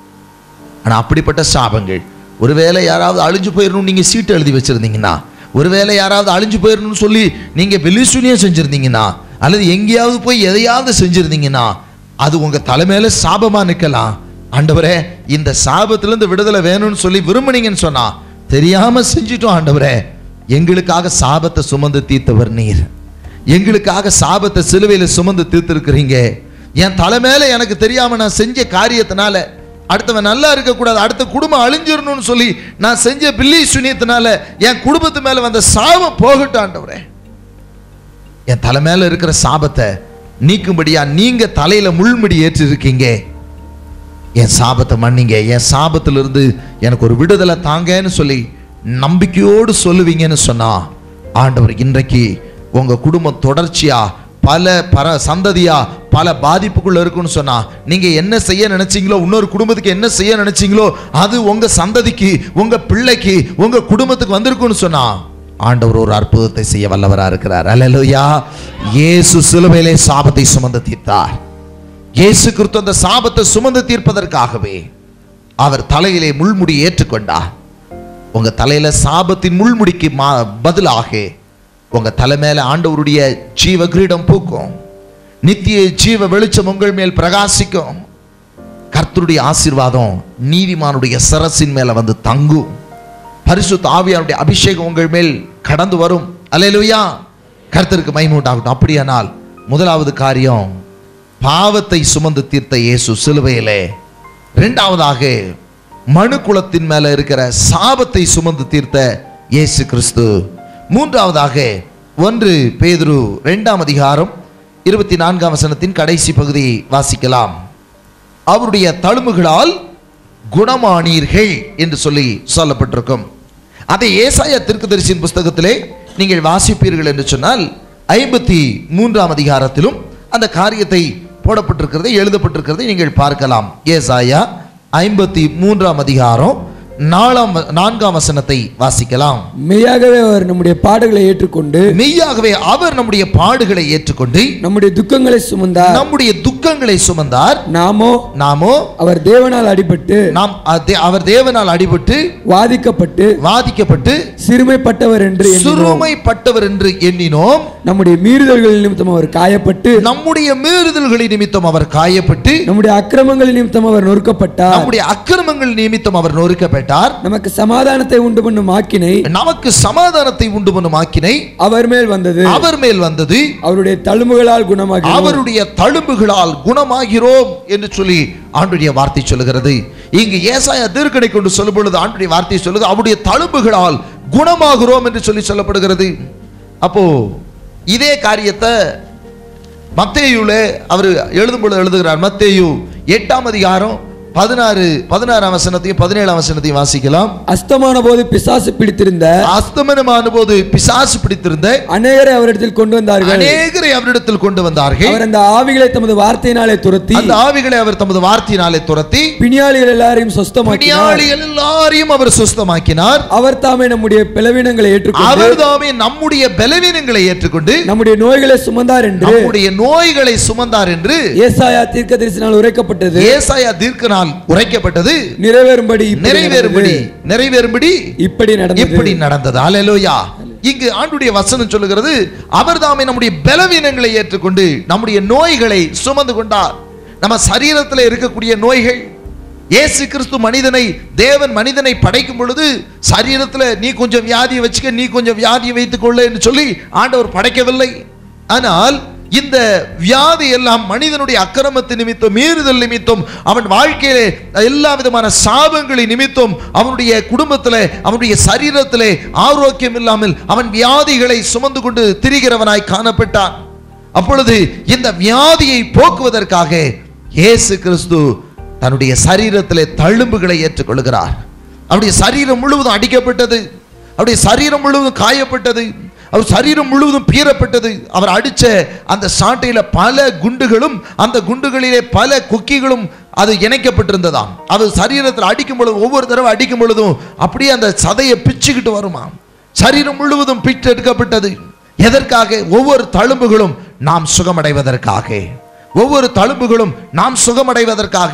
ஆனா அப்படிப்பட்ட சாபங்கள் ஒருவேளை யாராவது அழிஞ்சு போயிடணும் நீங்க சீட்டு எழுதி வச்சிருந்தீங்கன்னா, ஒருவேளை யாராவது அழிஞ்சு போயிடணும்னு சொல்லி நீங்க பில்லி சூனியம் செஞ்சிருந்தீங்கன்னா, அல்லது எங்கேயாவது போய் எதையாவது செஞ்சிருந்தீங்கன்னா அது உங்க தலைமையில சாபமா நிற்கலாம். ஆண்டவரே இந்த சாபத்திலிருந்து விடுதலை வேணும்னு சொல்லி விரும்புனீங்கன்னு சொன்னா, தெரியாம செஞ்சிட்டோம் ஆண்டவரே, எங்களுக்காக சாபத்தை சுமந்து தீர்த்தவர் நீர், எங்களுக்காக சாபத்தை சிலுவையில சுமந்து தீர்த்திருக்கிறீங்க. என் தலைமையில எனக்கு தெரியாம நான் செஞ்ச காரியத்தினால அடுத்தவன் நல்லா இருக்கக்கூடாது, அடுத்த குடும்பம் அழிஞ்சிடணும்னு சொல்லி நான் செஞ்ச பில்லி சூனியத்தினால என் குடும்பத்து மேல வந்த சாபம் போகட்டும் ஆண்டவரே. என் தலை மேல இருக்கிற சாபத்தை நீக்கும்படியா நீங்க தலையில முள்முடி ஏற்றி இருக்கீங்க. என் சாபத்தை மன்னிங்க, என் சாபத்திலிருந்து எனக்கு ஒரு விடுதலை தாங்கன்னு சொல்லி நம்பிக்கையோடு சொல்லுவீங்கன்னு சொன்னா, ஆண்டவர் இன்றைக்கு உங்க குடும்பம் தொடர்ச்சியா பல சந்ததியா பல பாதிப்புக்குள்ள இருக்குன்னு சொன்னா, நீங்க என்ன செய்ய நினைச்சீங்களோ, இன்னொரு குடும்பத்துக்கு என்ன செய்ய நினைச்சீங்களோ அது உங்க சந்ததிக்கு, உங்க பிள்ளைக்கு, உங்க குடும்பத்துக்கு வந்திருக்குன்னு சொன்னா, ஆண்டவர் ஒரு அற்புதத்தை செய்ய வல்லவரா இருக்கிறார். அல்லேலூயா. இயேசு சிலுவையிலே சாபத்தை சுமந்து தீர்த்தார். இயேசு கிறிஸ்து அந்த சாபத்தை சுமந்து தீர்ப்பதற்காகவே அவர் தலையிலே முள்முடி ஏற்றுக்கொண்டார். உங்க தலையில சாபத்தின் முள்முடிக்கு பதிலாக உங்க தலை மேல ஆண்டவருடைய ஜீவ கிரீடம் பூக்கும், நித்திய ஜீவ வெளிச்சம் உங்கள் மேல் பிரகாசிக்கும். கர்த்தருடைய ஆசீர்வாதம் நீதிமானுடைய சிரசின் மேல வந்து தங்கும். பரிசுத்த ஆவியானுடைய அபிஷேகம் உங்கள் மேல் கடந்து வரும். அல்லேலூயா. கர்த்தருக்கு மகிமை உண்டாகட்டும். அப்படியானால் முதலாவது காரியம் பாவத்தை சுமந்து தீர்த்த இயேசு சிலுவையிலே. இரண்டாவதாக மனு குலத்தின் மேல இருக்கிற சாபத்தை சுமந்து தீர்த்த இயேசு கிறிஸ்து. மூன்றாவதாக 1 பேதுரு 2ஆம் அதிகாரம் 24ஆம் வசனத்தின் கடைசி பகுதியை வாசிக்கலாம். அவருடைய தழும்புகளால் குணமானீர்கள் என்று சொல்லி சொல்லப்பட்டிருக்கும். அதை ஏசாயா தீர்க்கதரிசியின் புஸ்தகத்திலே நீங்கள் வாசிப்பீர்கள் என்று சொன்னால் 53ஆம் அதிகாரத்திலும் அந்த காரியத்தை போடப்பட்டிருக்கிறதை, எழுதப்பட்டிருக்கிறதை நீங்கள் பார்க்கலாம். ஏசாயா 53ஆம் அதிகாரம் 4ஆம் வசனத்தை வாசிக்கலாம். மெய்யாகவே அவர் நம்முடைய பாடுகளை ஏற்றுக்கொண்டு, மெய்யாகவே அவர் நம்முடைய பாடுகளை ஏற்றுக்கொண்டு நம்முடைய துக்கங்களை சுமந்தார், நம்முடைய துக்கங்களை சுமந்தார். நாமோ அவர் தேவனால் அடிபட்டு வாதிக்கப்பட்டு சிறுமைப்பட்டவர் என்று எண்ணினோம். நம்முடைய மீறுதல்களின் நிமித்தம் அவர் காயப்பட்டு, நம்முடைய அக்கிரமங்கள் நிமித்தம் அவர் நொறுக்கப்பட்டார். நமக்கு சமாதானத்தை உண்டு பண்ணும் ஆக்கினை அவர் மேல் வந்தது. அவருடைய தழும்புகளால் குணமாகிறோம் என்று சொல்லி ஆண்டவருடைய வார்த்தை சொல்லுகிறது. இங்கு ஏசாயா தீர்க்கனை கொண்டு சொல்லும் பொழுது ஆண்டவருடைய வார்த்தை சொல்லுது, அவருடைய தழும்புகளால் குணமாகிறோம் என்று சொல்லி சொல்லப்படுகிறது. அப்போ இதே காரியத்தை மத்தேயுல அவர் எழுதும் பொழுது எழுதுகிறார். மத்தேயு 8ஆம் அதிகாரம் 16ஆம் வசனத்தையும் 17ஆம் வசனத்தையும் வாசிக்கலாம். அஸ்தமான போது பிசாசு பிடித்திருந்த அநேகரை அவரிடத்தில் கொண்டு வந்தார்கள். அவர் அந்த ஆவிகளை தமது வார்த்தையினாலே துரத்தி பிணியாளிகள் எல்லாரையும் சுஸ்தமாக்கினார். அவர் தாமே நம்முடைய பலவீனங்களை ஏற்றுக்கொண்டு நம்முடைய நோய்களை சுமந்தார் என்று ஏசாயா தீர்க்கதரிசினால் உரைக்கப்பட்டது. ஏசாயா தீர்க்கனால் உரைக்கப்பட்டது நிறைவேறும்படி இப்படி நடந்தது. அல்லேலூயா. இங்கு ஆண்டுடைய வசனம் சொல்லுகிறது, அவர் தாமே நம்முடைய பலவீனங்களை ஏற்றுக்கொண்டு நம்முடைய நோய்களை சுமந்து கொண்டார். நம்ம சரீரத்தில் இருக்கக்கூடிய நோய்கள், இயேசு கிறிஸ்து தேவன் மனிதனை படைக்கும் பொழுது சரீரத்தில் நீ கொஞ்சம் வியாதியை வச்சுக்க, நீ கொஞ்சம் வியாதியை வைத்துக் கொள்ள என்று சொல்லி ஆண்டவர் படைக்கவில்லை. ஆனால் இந்த வியாதி எல்லாம் மனிதனுடைய அக்கிரமத்தின் நிமித்தம், மீறுதல் நிமித்தம், அவன் வாழ்க்கையிலே எல்லா விதமான சாபங்களின் நிமித்தம் அவனுடைய குடும்பத்திலே, அவனுடைய சரீரத்திலே ஆரோக்கியம் இல்லாமல் அவன் வியாதிகளை சுமந்து கொண்டு திரிகிறவனாய் காணப்பட்டான். அப்பொழுது இந்த வியாதியை போக்குவதற்காக இயேசு கிறிஸ்து தன்னுடைய சரீரத்திலே தழும்புகளை ஏற்றுக்கொள்கிறார். அவருடைய சரீரம் முழுவதும் அடிக்கப்பட்டது, அவருடைய சரீரம் முழுவதும் காயப்பட்டது, அவர் சரீரம் முழுவதும் பீறப்பட்டது. அவர் அடிச்ச அந்த சாட்டையில பல குண்டுகளும், அந்த குண்டுகளிலே பல கொக்கிகளும் அது இணைக்கப்பட்டிருந்ததாம். அவர் சரீரத்தில் அடிக்கும் பொழுது, ஒவ்வொரு தடவை அடிக்கும் பொழுதும் அப்படியே அந்த சதையை பிச்சுக்கிட்டு வருமாம். சரீரம் முழுவதும் பிச்சு எடுக்கப்பட்டது. எதற்காக? ஒவ்வொரு தழும்புகளும் நாம் சுகமடைவதற்காக, ஒவ்வொரு தழும்புகளும் நாம் சுகமடைவதற்காக.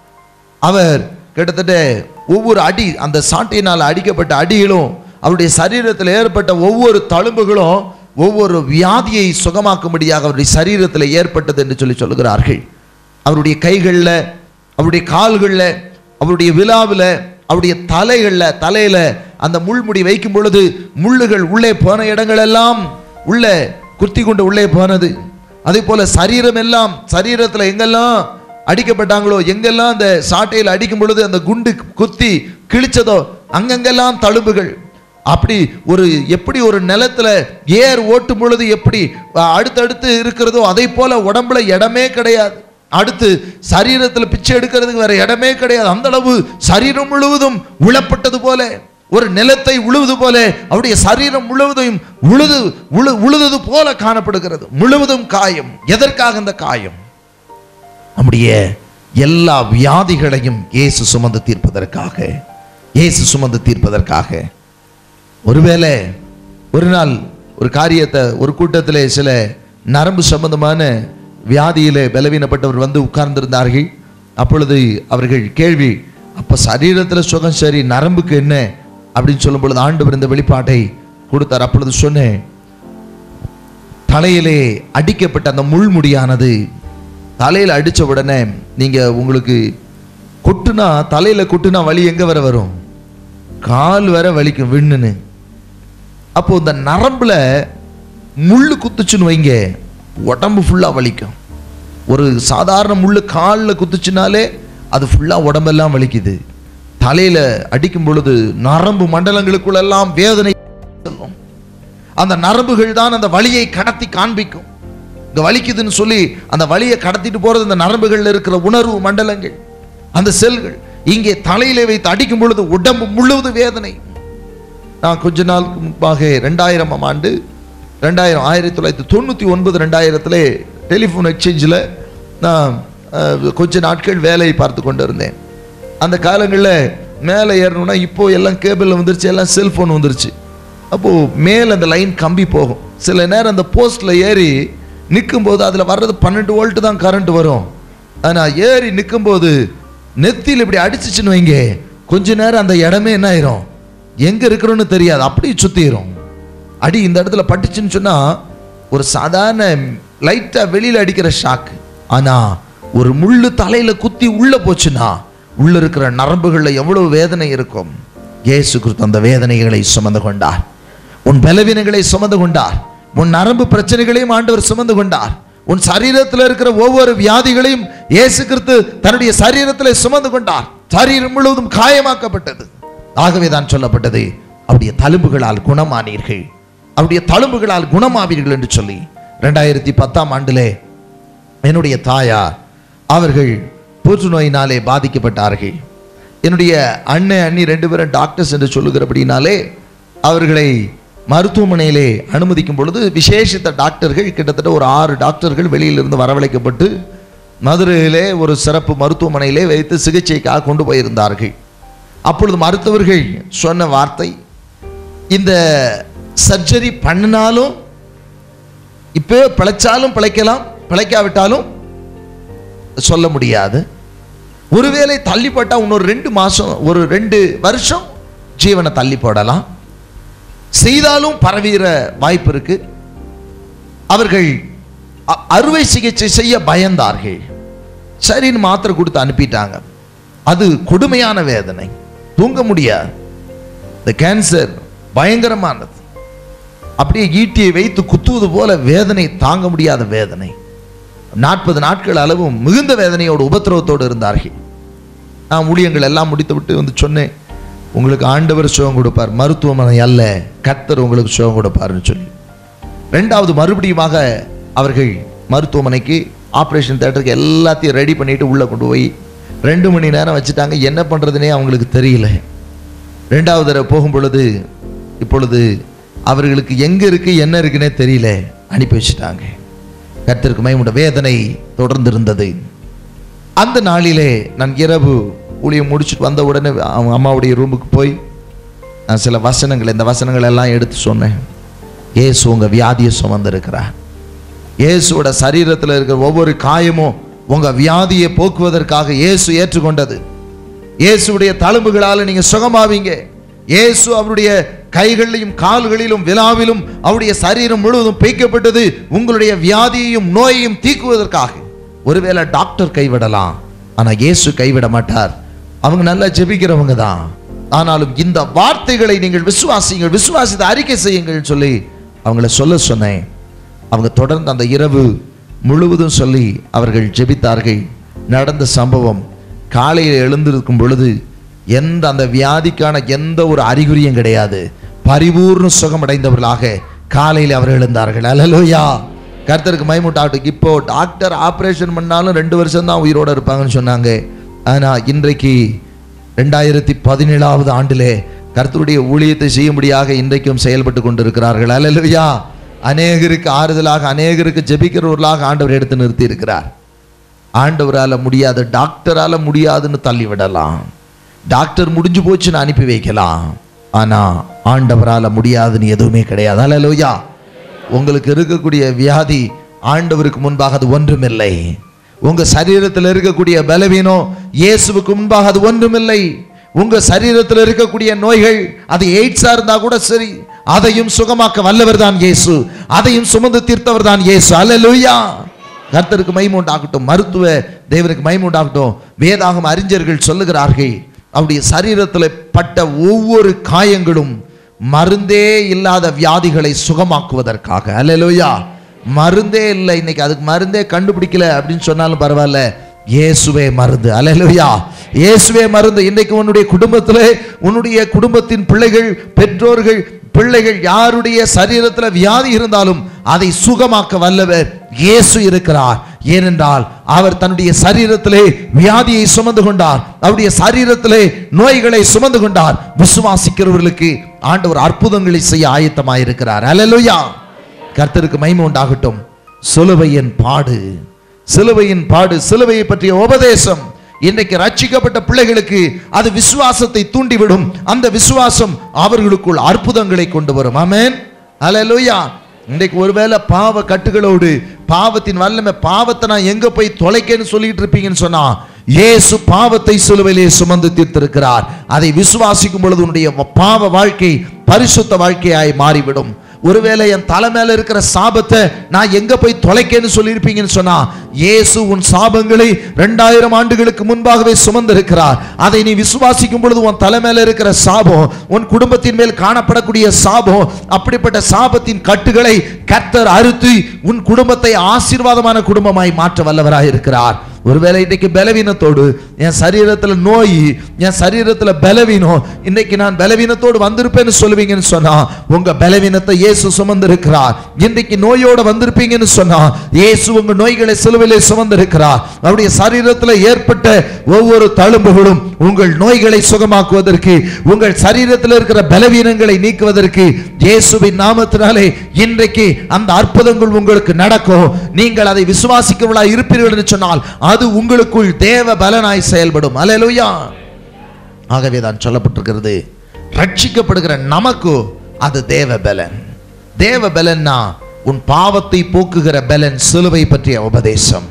அவர் கிட்டத்தட்ட ஒவ்வொரு அடி, அந்த சாட்டையினால் அடிக்கப்பட்ட அடியிலும் அவருடைய சரீரத்தில் ஏற்பட்ட ஒவ்வொரு தழும்புகளும் ஒவ்வொரு வியாதியை சுகமாக்கும்படியாக அவருடைய சரீரத்தில் ஏற்பட்டது என்று சொல்லுகிறார்கள். அவருடைய கைகளில், அவருடைய கால்களில், அவருடைய விலாவில், அவருடைய தலையில அந்த முள்முடி வைக்கும் பொழுது முள்ளுகள் உள்ளே போன இடங்கள் எல்லாம் உள்ளே குத்தி கொண்டு உள்ளே போனது. அதே போல சரீரம் எல்லாம், சரீரத்தில் எங்கெல்லாம் அடிக்கப்பட்டாங்களோ, எங்கெல்லாம் அந்த சாட்டையில் அடிக்கும் பொழுது அந்த குண்டு குத்தி கிழிச்சதோ அங்கெங்கெல்லாம் தழும்புகள். அப்படி எப்படி ஒரு நிலத்துல ஏர் ஓட்டும் பொழுது எப்படி அடுத்தடுத்து இருக்கிறதோ அதே போல உடம்புல இடமே கிடையாது. அடுத்து சரீரத்தில் பிச்சை எடுக்கிறதுக்கு வேற இடமே கிடையாது. அந்த அளவு சரீரம் முழுவதும் உழப்பட்டது போல, ஒரு நிலத்தை உழுவது போல அவருடைய சரீரம் முழுவதும் உழுது போல காணப்படுகிறது. முழுவதும் காயம். எதற்காக அந்த காயம்? நம்முடைய எல்லா வியாதிகளையும் இயேசு சுமந்து தீர்ப்பதற்காக, இயேசு சுமந்து தீர்ப்பதற்காக. ஒருவேளை ஒரு நாள் ஒரு காரியத்தை, ஒரு கூட்டத்திலே சில நரம்பு சம்பந்தமான வியாதியிலே பலவீனப்பட்டவர் வந்து உட்கார்ந்திருந்தார்கள். அப்பொழுது அவர்கள் கேள்வி, அப்ப சரீரத்தில் சுகம் சரி, நரம்புக்கு என்ன அப்படின்னு சொல்லும் பொழுது ஆண்டவர் இந்த வெளிப்பாட்டை கொடுத்தார். அப்பொழுது சொன்னேன், தலையிலே அடிக்கப்பட்ட அந்த முள்முடியானது தலையில் அடித்த உடனே நீங்க உங்களுக்கு கொட்டுனா, தலையில கொட்டுனா வலி எங்க வர வரும்? கால் வர வலிக்கும் விண்ணுன்னு. அப்போ இந்த நரம்புல முள்ளு குத்துச்சுன்னு வைங்க, உடம்பு ஃபுல்லா வலிக்கும். ஒரு சாதாரண முள்ளு காலில் குத்துச்சுனாலே அது ஃபுல்லா உடம்பெல்லாம் வலிக்குது. தலையில அடிக்கும் பொழுது நரம்பு மண்டலங்களுக்குள்ளெல்லாம் வேதனை செல்லும். அந்த நரம்புகள் தான் அந்த வலியை கடத்தி காண்பிக்கும். இங்க வலிக்குதுன்னு சொல்லி அந்த வலியை கடத்திட்டு போறது இந்த நரம்புகள்ல இருக்கிற உணர்வு மண்டலங்கள், அந்த செல்கள். இங்கே தலையிலே வைத்து அடிக்கும் பொழுது உடம்பு முழுவதும் வேதனை. நான் கொஞ்ச நாளுக்கு முன்பாக 2000ஆம் ஆண்டு 1999 டெலிஃபோன் எக்ஸ்சேஞ்சில் நான் கொஞ்ச நாட்கள் வேலையை பார்த்து கொண்டு இருந்தேன். அந்த காலங்களில் மேலே ஏறணும்னா இப்போ எல்லாம் கேபிளில் வந்துருச்சு, எல்லாம் செல்ஃபோன் வந்துருச்சு. அப்போது மேலே அந்த லைன் கம்பி போகும். சில நேரம் அந்த போஸ்ட்டில் ஏறி நிற்கும்போது அதில் வர்றது 12 வோல்ட் தான் கரண்ட் வரும். ஆனால் ஏறி நிற்கும்போது நெத்தியில் இப்படி அடிச்சிச்சுன்னு வைங்க, கொஞ்ச நேரம் அந்த இடமே என்ன ஆயிரும், எங்கே இருக்கிறோன்னு தெரியாது, அப்படியே சுற்றிடும். அடி இந்த இடத்துல பட்டுச்சுன்னு சொன்னால் ஒரு சாதாரண லைட்டாக வெளியில் அடிக்கிற ஷாக்கு. ஆனால் ஒரு முள்ளு தலையில் குத்தி உள்ளே போச்சுன்னா உள்ள இருக்கிற நரம்புகளில் எவ்வளவு வேதனை இருக்கும். இயேசு கிறிஸ்து அந்த வேதனைகளை சுமந்து கொண்டார். உன் பலவீனங்களை சுமந்து கொண்டார். உன் நரம்பு பிரச்சனைகளையும் ஆண்டவர் சுமந்து கொண்டார். உன் சரீரத்தில் இருக்கிற ஒவ்வொரு வியாதிகளையும் இயேசு கிறிஸ்து தன்னுடைய சரீரத்தில் சுமந்து கொண்டார். சரீரம் முழுவதும் காயமாக்கப்பட்டது. ஆகவே தான் சொல்லப்பட்டது, அவருடைய தழும்புகளால் குணமானீர்கள், அவருடைய தழும்புகளால் குணமாவீர்கள் என்று சொல்லி. 2010ஆம் ஆண்டிலே என்னுடைய தாயார் அவர்கள் புற்றுநோயினாலே பாதிக்கப்பட்டார்கள். என்னுடைய அண்ணன் அண்ணி 2 பேரும் டாக்டர்ஸ் என்று சொல்லுகிறபடினாலே அவர்களை மருத்துவமனையிலே அனுமதிக்கும் பொழுது விசேஷித்த டாக்டர்கள், கிட்டத்தட்ட ஒரு 6 டாக்டர்கள் வெளியிலிருந்து வரவழைக்கப்பட்டு மதுரையிலே ஒரு சிறப்பு மருத்துவமனையிலே வைத்து சிகிச்சைக்காக கொண்டு போயிருந்தார்கள். அப்பொழுது மருத்துவர்கள் சொன்ன வார்த்தை, இந்த சர்ஜரி பண்ணினாலும் இப்போ பிழைச்சாலும் பிழைக்கலாம், பிழைக்காவிட்டாலும் சொல்ல முடியாது. ஒருவேளை தள்ளிப்பட்டா இன்னொரு 2 மாசம், ஒரு 2 வருஷம் ஜீவனை தள்ளி போடலாம், செய்தாலும் பரவிற வாய்ப்பு இருக்கு. அவர்கள் அறுவை சிகிச்சை செய்ய பயந்தார்கள். சரின்னு மாத்திரை கொடுத்து அனுப்பிட்டாங்க. அது கொடுமையான வேதனை, தூங்க முடியாது. இந்த கேன்சர் பயங்கரமானது. அப்படியே ஈட்டியை வைத்து குத்துவது போல வேதனை, தாங்க முடியாத வேதனை. 40 நாட்கள் அளவும் மிகுந்த வேதனையோடு உபத்திரவத்தோடு இருந்தார்கள். நான் ஊழியங்கள் எல்லாம் முடித்து விட்டு வந்து சொன்னேன், உங்களுக்கு ஆண்டவர் சுகம் கொடுப்பார், மருத்துவமனை அல்ல, கர்த்தர் உங்களுக்கு சுகம் கொடுப்பார்னு சொல்லி. 2வது மறுபடியுமாக அவர்கள் மருத்துவமனைக்கு, ஆப்ரேஷன் தியேட்டருக்கு எல்லாத்தையும் ரெடி பண்ணிட்டு உள்ளே கொண்டு போய் 2 மணி நேரம் வச்சுட்டாங்க. என்ன பண்ணுறதுனே அவங்களுக்கு தெரியல. 2வது தடவை போகும் பொழுது இப்பொழுது அவர்களுக்கு எங்கே இருக்கு என்ன இருக்குன்னே தெரியல, அனுப்பி வச்சுட்டாங்க. கர்த்தருக்கு மகிமை. வேதனை தொடர்ந்து இருந்தது. அந்த நாளிலே நான் இரவு ஊழியம் முடிச்சுட்டு வந்த உடனே அவங்க அம்மாவுடைய ரூமுக்கு போய் நான் சில வசனங்கள், இந்த வசனங்கள் எல்லாம் எடுத்து சொன்னேன். இயேசு உங்கள் வியாதியை சுமந்திருக்கிறார். இயேசுவோட சரீரத்தில் இருக்கிற ஒவ்வொரு காயமும் உங்கள் வியாதியை போக்குவதற்காக இயேசு ஏற்றுக்கொண்டது. இயேசுடைய தழும்புகளால் நீங்கள் சுகமாவீங்க. இயேசு அவருடைய கைகளிலும் கால்களிலும் விலாவிலும் அவருடைய சரீரம் முழுவதும் பேய்க்கப்பட்டது உங்களுடைய வியாதியையும் நோயையும் தீக்குவதற்காக. ஒருவேளை டாக்டர் கைவிடலாம், ஆனா இயேசு கைவிட மாட்டார். அவங்க நல்லா ஜெபிக்கிறவங்க தான். ஆனாலும் இந்த வார்த்தைகளை நீங்கள் விசுவாசிங்கள், விசுவாசித்து அறிக்கை செய்யுங்கள் சொல்லி அவங்கள சொல்ல சொன்னேன். அவங்க தொடர்ந்து அந்த இரவு முழுவதும் சொல்லி அவர்கள் ஜெபித்தார்கள். நடந்த சம்பவம், காலையில் எழுந்திருக்கும் பொழுது அந்த வியாதிக்கான எந்த ஒரு அறிகுறியும் கிடையாது. பரிபூர்ண சுகமடைந்தவர்களாக காலையில் அவர்கள் எழுந்தார்கள். அல்லேலூயா, கர்த்தருக்கு மகிமை உண்டாகட்டும். இப்போ டாக்டர் ஆப்ரேஷன் பண்ணாலும் 2 வருஷம் தான் உயிரோடு இருப்பாங்கன்னு சொன்னாங்க. ஆனால் இன்றைக்கு 2017ஆவது ஆண்டிலே கர்த்தருடைய ஊழியத்தை செய்யும்படியாக இன்றைக்கும் செயல்பட்டு கொண்டிருக்கிறார்கள். அல்லேலூயா, அநேகருக்கு ஆறுதலாக, அநேகருக்கு ஜெபிக்கிறவர்களாக ஆண்டவர் எடுத்து நிறுத்தி இருக்கிறார். ஆண்டவரால் முடியாது, டாக்டரால் முடியாதுன்னு தள்ளிவிடலாம், டாக்டர் முடிஞ்சு போச்சுன்னு அனுப்பி வைக்கலாம். ஆனா ஆண்டவரால் முடியாதுன்னு எதுவுமே கிடையாது. அல்லேலூயா, உங்களுக்கு இருக்கக்கூடிய வியாதி ஆண்டவருக்கு முன்பாக அது ஒன்றுமில்லை. உங்க சரீரத்தில் இருக்கக்கூடிய பலவீனம் இயேசுவுக்கு முன்பாக அது ஒன்றுமில்லை. உங்க சரீரத்தில் இருக்கக்கூடிய நோய்கள், அது எய்ட்ஸா இருந்தா கூட சரி, அதையும் சுகமாக்க வல்லவர் தான் இயேசு, அதையும் சுமந்து தீர்த்தவர் தான் இயேசு. அல்லேலூயா, கர்த்தருக்கு மகிமை உண்டாகட்டும். மருத்துவ தேவனுக்கு மகிமை உண்டாகட்டும். வேதாகம அறிஞர்கள் சொல்லுகிறார்கள், அவருடைய சரீரத்தில் பட்ட ஒவ்வொரு காயங்களும் மருந்தே இல்லாத வியாதிகளை சுகமாக்குவதற்காக. அல்லேலூயா, மருந்தே இல்லை, இன்னைக்கு அதுக்கு மருந்தே கண்டுபிடிக்கல அப்படின்னு சொன்னாலும் பரவாயில்ல, இயேசுவே மருந்து. அல்லேலூயா, இயேசுவே மருந்து. இன்னைக்கு உன்னுடைய குடும்பத்திலே, உன்னுடைய குடும்பத்தின் பிள்ளைகள், பெற்றோர்கள், பிள்ளைகள் யாருடைய சரீரத்தில் வியாதி இருந்தாலும் அதை சுகமாக்க வல்லவர் இயேசு இருக்கிறார். ஏனென்றால் அவர் தன்னுடைய சரீரத்திலே வியாதியை சுமந்து கொண்டார், அவருடைய சரீரத்திலே நோய்களை சுமந்து கொண்டார். விசுவாசிக்கிறவர்களுக்கு ஆண்டவர் அற்புதங்களை செய்ய ஆயத்தமாயிருக்கிறார். அல்லேலூயா, கர்த்தருக்கு மகிமை உண்டாகட்டும். சிலுவையின் பாடு, சிலுவையின் பாடு, சிலுவையை பற்றிய உபதேசம் இன்றைக்கு ரட்சிக்கப்பட்ட பிள்ளைகளுக்கு அது விசுவாசத்தை தூண்டிவிடும். அந்த விசுவாசம் அவர்களுக்குள் அற்புதங்களை கொண்டு வரும். ஆமென், அல்லேலூயா. இன்றைக்கு ஒருவேளை பாவ கட்டுகளோடு, பாவத்தின் வல்லமை, பாவத்தை நான் எங்க போய் தொலைக்கேன்னு சொல்லிட்டு இருப்பீங்கன்னு சொன்னா, இயேசு பாவத்தை சிலுவையிலே சுமந்து தீர்த்திருக்கிறார். அதை விசுவாசிக்கும் பொழுது உன்னுடைய பாவ வாழ்க்கை பரிசுத்த வாழ்க்கையாய் மாறிவிடும். ஒருவேளை என் தலை மேல இருக்கிற சாபத்தை நான் எங்க போய் தொலைக்கேன்னு சொல்லியிருப்பீங்கன்னு சொன்னா, இயேசு உன் சாபங்களை 2000 ஆண்டுகளுக்கு முன்பாகவே சுமந்திருக்கிறார். அதை நீ விசுவாசிக்கும் பொழுது உன் தலை மேல இருக்கிற சாபம், உன் குடும்பத்தின் மேல் காணப்படக்கூடிய சாபம், அப்படிப்பட்ட சாபத்தின் கட்டுகளை கர்த்தர் அறுத்து உன் குடும்பத்தை ஆசீர்வாதமான குடும்பமாய் மாற்ற வல்லவராய் இருக்கிறார். ஒருவேளை இன்னைக்கு பலவீனத்தோடு, என் சரீரத்தில் நோய், என் சரீரத்தில் பலவீனம், இன்னைக்கு நான் பலவீனத்தோடு வந்திருப்பேன்னு சொல்லுவீங்கன்னு சொன்னா, உங்க பலவீனத்தை இயேசு சுமந்திருக்கிறார். இன்னைக்கு நோயோட வந்திருப்பீங்கன்னு சொன்னா, இயேசு உங்க நோய்களை சிலுவையிலே சுமந்திருக்கிறார். அவருடைய சரீரத்தில் ஏற்பட்ட ஒவ்வொரு தழும்புகளும் உங்கள் நோய்களை சுகமாக்குவதற்கு, உங்கள் சரீரத்தில் இருக்கிற பலவீனங்களை நீக்குவதற்கு இயேசுவின் நாமத்தினாலே இன்றைக்கு அந்த அற்புதங்கள் உங்களுக்கு நடக்கும். நீங்கள் அதை விசுவாசிக்கிறவர்களாய் இருப்பீர்கள் என்று சொன்னால் அது உங்களுக்குள் தேவ பலனாய் செயல்படும். அல்லேலூயா. ஆகவே தான் சொல்லப்பட்டிருக்கிறது, ரட்சிக்கப்படுகிற நமக்கு அது தேவ பலன். தேவ பலன்னா உன் பாவத்தை போக்குகிற பலன் சிலுவை பற்றிய உபதேசம்,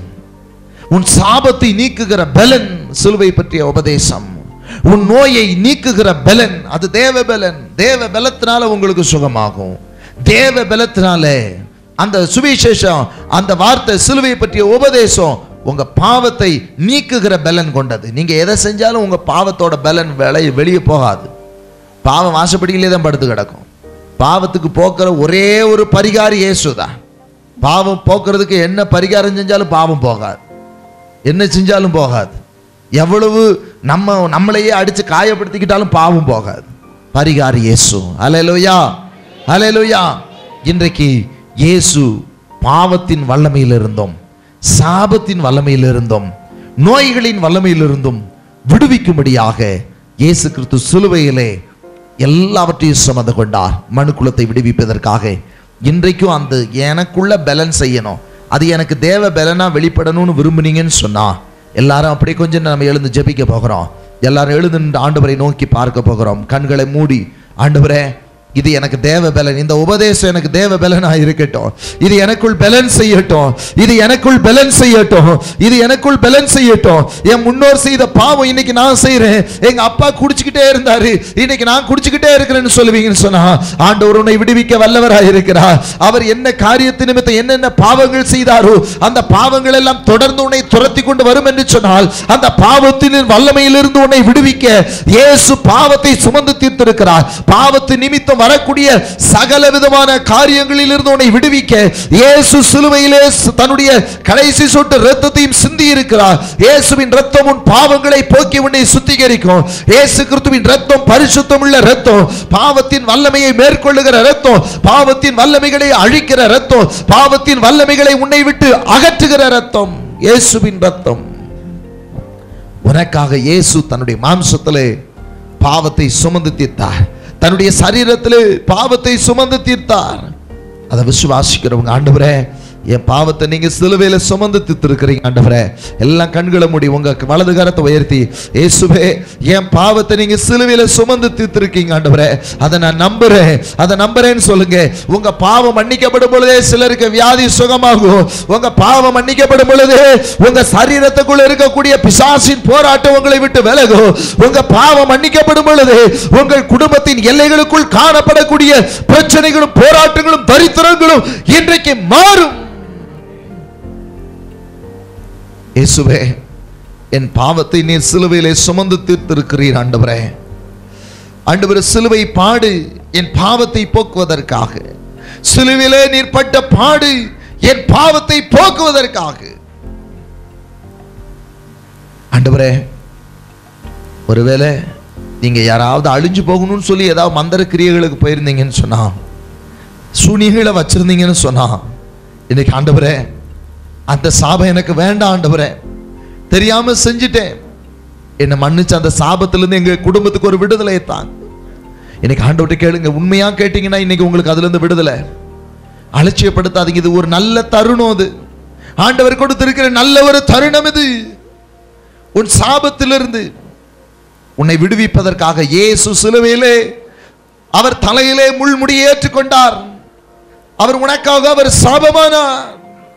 உன் சாபத்தை நீக்குகிற பலன் சிலுவை பற்றிய உபதேசம், உன் நோயை நீக்குகிற பலன் அது தேவ பலன். தேவ பலத்தினால உங்களுக்கு சுகமாகும். தேவ பலத்தினால அந்த சுவிசேஷம், அந்த வார்த்தை, சிலுவை பற்றிய உபதேசம் உங்க பாவத்தை நீக்குகிற பலன் கொண்டது. நீங்க எதை செஞ்சாலும் உங்க பாவத்தோட பலன் வெளியே போகாது. பாவம் வாசப்படியிலே தான் படுத்து கிடக்கும். பாவத்துக்கு போக்குற ஒரே ஒரு பரிகாரி இயேசுதான். பாவம் போக்குறதுக்கு என்ன பரிகாரம் செஞ்சாலும் பாவம் போகாது, என்ன செஞ்சாலும் போகாது. எவ்வளவு நம்மளையே அடிச்சு காயப்படுத்திக்கிட்டாலும் பாவம் போகாது. பரிகாரி இயேசு. அல்லேலூயா, அல்லேலூயா. இன்றைக்கு இயேசு பாவத்தின் வல்லமையில் இருந்தோம், சாபத்தின் வல்லமையில் இருந்தோம், நோய்களின் வல்லமையில் இருந்தும் விடுவிக்கும்படியாக இயேசு கிறிஸ்து சிலுவையிலே எல்லாவற்றையும் சுமந்து கொண்டார். மனுக்குலத்தை விடுவிப்பதற்காக. இன்றைக்கும் அந்த எனக்குள்ள பலன் செய்யணும், அது எனக்கு தேவ பலனா வெளிப்படணும்னு விரும்புனீங்கன்னு சொன்னா, எல்லாரும் அப்படியே கொஞ்சம் நம்ம எழுந்து ஜெபிக்க போகிறோம். எல்லாரும் எழுந்து ஆண்டவரை நோக்கி பார்க்க போகிறோம். கண்களை மூடி, ஆண்டவரே இது எனக்கு தேவ பலன், இந்த உபதேசம் எனக்கு தேவ பலனா இருக்கட்டும், இது எனக்குள் பலன் செய்யட்டும், இது எனக்குள் பலன் செய்யட்டும், இது எனக்குள் பலன் செய்யட்டும். என் முன்னோர் செய்த பாவம் இன்னைக்கு நான் செய்யறேன், எங்க அப்பா குடிச்சுக்கிட்டே இருந்தாரு, இன்னைக்கு நான் குடிச்சுக்கிட்டே இருக்கிறேன்னு சொல்லுவீங்கன்னு சொன்னா, ஆண்டவர் உன்னை விடுவிக்க வல்லவராய் இருக்கிறார். அவர் என்ன காரியத்து நிமித்தம் என்னென்ன பாவங்கள் செய்தாரோ அந்த பாவங்கள் எல்லாம் தொடர்ந்து உன்னை துரத்தி கொண்டு வரும் என்று சொன்னால், அந்த பாவத்தின் வல்லமையிலிருந்து உன்னை விடுவிக்க இயேசு பாவத்தை சுமந்து தீர்த்திருக்கிறார். பாவத்து நிமித்தம் வரக்கூடிய சகல விதமான காரியங்களில் இருந்து உன்னை விடுவிக்க இயேசு சிலுவையிலே தன்னுடைய கடைசி சொட்டு இரத்தத்தையும் சிந்தி இருக்கிறார். இயேசுவின் இரத்தம் உன் பாவங்களை போக்கி உன்னை சுத்திகரிக்கும். இயேசு கிறிஸ்துவின் இரத்தம் பரிசுத்தமுள்ள இரத்தம், பாவத்தின் வல்லமையை மேற்கொள்ளுகிற இரத்தம், பாவத்தின் வல்லமைகளை அழிக்கிற இரத்தம், பாவத்தின் வல்லமைகளை உன்னை விட்டு அகற்றுகிற இரத்தம், இயேசுவின் இரத்தம். உனக்காக இயேசு தன்னுடைய மாம்சத்திலே பாவத்தை சுமந்து தீர்த்தார், தன்னுடைய சரீரத்திலே பாவத்தை சுமந்து தீர்த்தார். அதை விசுவாசிக்கிறவங்க, ஆண்டவரே என் பாவத்தை நீங்க சிலுவையில சுமந்து தீர்த்திருக்கிறீங்க ஆண்டவரே. எல்லாம் கண்களை மூடி உங்க வலது கரத்தை உயர்த்தி, இயேசுவே என் பாவத்தை நீங்க சிலுவையில சுமந்து தீர்த்திருக்கீங்க ஆண்டவரே, அதை நான் நம்புறேன், அதை நம்புறேன்னு சொல்லுங்க. உங்க பாவம் மன்னிக்கப்படும் பொழுதே சிலருக்கு வியாதி சுகமாகும். உங்க பாவம் மன்னிக்கப்படும் பொழுதே உங்க சரீரத்துக்குள்ள இருக்கக்கூடிய பிசாசின் போராட்டம் உங்களை விட்டு விலகும். உங்க பாவம் மன்னிக்கப்படும் பொழுது உங்கள் குடும்பத்தின் எல்லைகளுக்குள் காணப்படக்கூடிய பிரச்சனைகளும் போராட்டங்களும் தரித்திரங்களும் இன்றைக்கு மாறும். இயேசுவே என் பாவத்தை நீர் சிலுவையிலே சுமந்து தீர்த்திருக்கிறீர் ஆண்டவரே. ஆண்டவரே சிலுவை பாடு என் பாவத்தை போக்குவதற்காக, சிலுவையிலே நீர் பட்ட பாடு என் பாவத்தை போக்குவதற்காக. ஆண்டவரே ஒருவேளை நீங்க யாராவது அழிஞ்சு போகணும்னு சொல்லி ஏதாவது மந்திர கிரியைகளுக்கு போயிருந்தீங்கன்னு சொன்னா, சூனியங்களை வச்சிருந்தீங்கன்னு சொன்னா, இன்னைக்கு ஆண்டவரே அந்த சாபம் எனக்கு வேண்டாம் ஆண்டவரே, தெரியாம செஞ்சுட்டேன், என்னை மன்னிச்சு அந்த சாபத்திலிருந்து எங்க குடும்பத்துக்கு ஒரு விடுதலை தாங்க. இன்னைக்கு ஆண்டவர்கிட்ட கேளுங்க. உண்மையா கேட்டீங்கன்னா இன்னைக்கு உங்களுக்கு அதுல இருந்து விடுதலை. அலட்சியப்படுத்தாதீங்க. இது ஒரு நல்ல தருணம், அது ஆண்டவர் கொடுத்திருக்கிற நல்ல ஒரு தருணம். இது உன் சாபத்திலிருந்து உன்னை விடுவிப்பதற்காக இயேசு சிலுவையிலே அவர் தலையிலே முள்முடி ஏற்றுக்கொண்டார். அவர் உனக்காக அவர் சாபமானார்.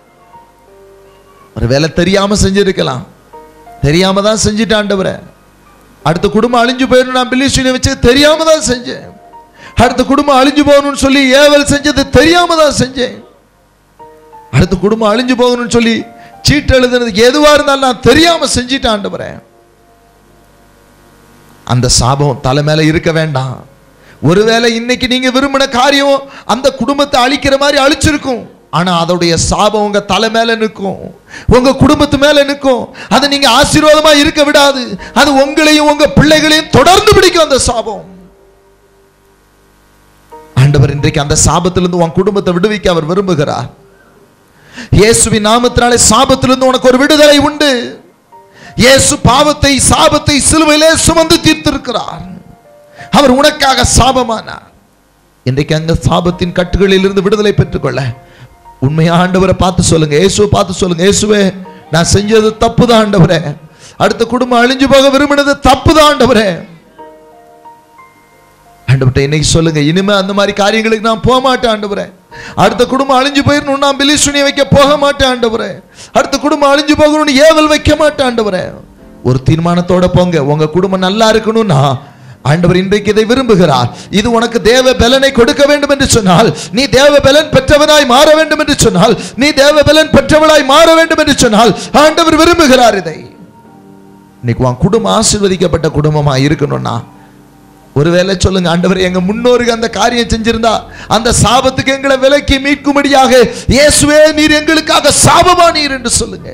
ஒரு வேலை தெரியாம செஞ்சிருக்கலாம், தெரியாம தான் செஞ்சுட்டேன் ஆண்டவரே. அடுத்த குடும்பம் அழிஞ்சு போயிடும் நான் பிலிஸ்தீனை வச்சு தெரியாம தான் செஞ்சேன். அடுத்த குடும்பம் அழிஞ்சு போகணும்னு சொல்லி ஏவல் செஞ்சது தெரியாம தான் செஞ்சேன். அடுத்த குடும்பம் அழிஞ்சு போகணும்னு சொல்லி சீட்டு எழுதுனதுக்கு எதுவா இருந்தாலும் நான் தெரியாம செஞ்சுட்டேன் ஆண்டவரே. அந்த சாபம் தலை மேல இருக்க வேண்டாம். ஒருவேளை இன்னைக்கு நீங்க விரும்பின காரியம் அந்த குடும்பத்தை அழிக்கிற மாதிரி அழிச்சிருக்கும். ஆனா அதோடைய சாபம் உங்க தலை மேல நிற்கும், உங்க குடும்பத்து மேல நிற்கும். அது நீங்க ஆசீர்வாதமா இருக்க விடாது. அது உங்களையும் உங்க பிள்ளைகளையும் தொடர்ந்து பிடிக்கும் அந்த சாபம். ஆண்டவர் இன்றைக்கு அந்த சாபத்திலிருந்து உன் குடும்பத்தை விடுவிக்க அவர் விரும்புகிறார். இயேசுவின் நாமத்தினாலே சாபத்திலிருந்து உனக்கு ஒரு விடுதலை உண்டு. இயேசு பாவத்தை சாபத்தை சிலுவையிலே சுமந்து தீர்த்திருக்கிறார். அவர் உனக்காக சாபமானார். இன்றைக்கு அங்க சாபத்தின் கட்டுகளில் இருந்து விடுதலை பெற்றுக்கொள்ள உண்மையா ஆண்டவரை பார்த்து சொல்லுங்க, இயேசுவை பார்த்து சொல்லுங்க, இயேசுவே நான் செஞ்சது தப்புதான் ஆண்டவரே, அடுத்த குடும்பம் அழிஞ்சு போக விரும்பினது தப்புதான் ஆண்டவரே. ஆண்டவர்கிட்ட இன்னைக்கு சொல்லுங்க, இனிமே அந்த மாதிரி காரியங்களுக்கு நான் போக மாட்டேன் ஆண்டவரே. அடுத்த குடும்பம் அழிஞ்சு போயிடணும், நான் பிலிசுனியை வைக்க போக மாட்டேன் ஆண்டவரே. அடுத்த குடும்பம் அழிஞ்சு போகணும்னு ஏவல் வைக்க மாட்டேன் ஆண்டவரே. ஒரு தீர்மானத்தோட போங்க. உங்க குடும்பம் நல்லா இருக்கணும்னா ஆண்டவர் இன்றைக்கு இதை விரும்புகிறார். இது உனக்கு தேவ பலனை கொடுக்க வேண்டும் என்று சொன்னால், நீ தேவ பலன் பெற்றவனாய் மாற வேண்டும் என்று சொன்னால், நீ தேவ பலன் பெற்றவளாய் மாற வேண்டும் என்று சொன்னால் ஆண்டவர் விரும்புகிறார் இதை. இன்னைக்கு உன் குடும்பம் ஆசீர்வதிக்கப்பட்ட குடும்பமா இருக்கணும்னா ஒருவேளை சொல்லுங்க, ஆண்டவர் எங்க முன்னோருக்கு அந்த காரியம் செஞ்சிருந்தா அந்த சாபத்துக்கு எங்களை விலக்கி மீட்கும்படியாக இயேசுவே நீர் எங்களுக்காக சாபமா நீர் என்று சொல்லுங்க.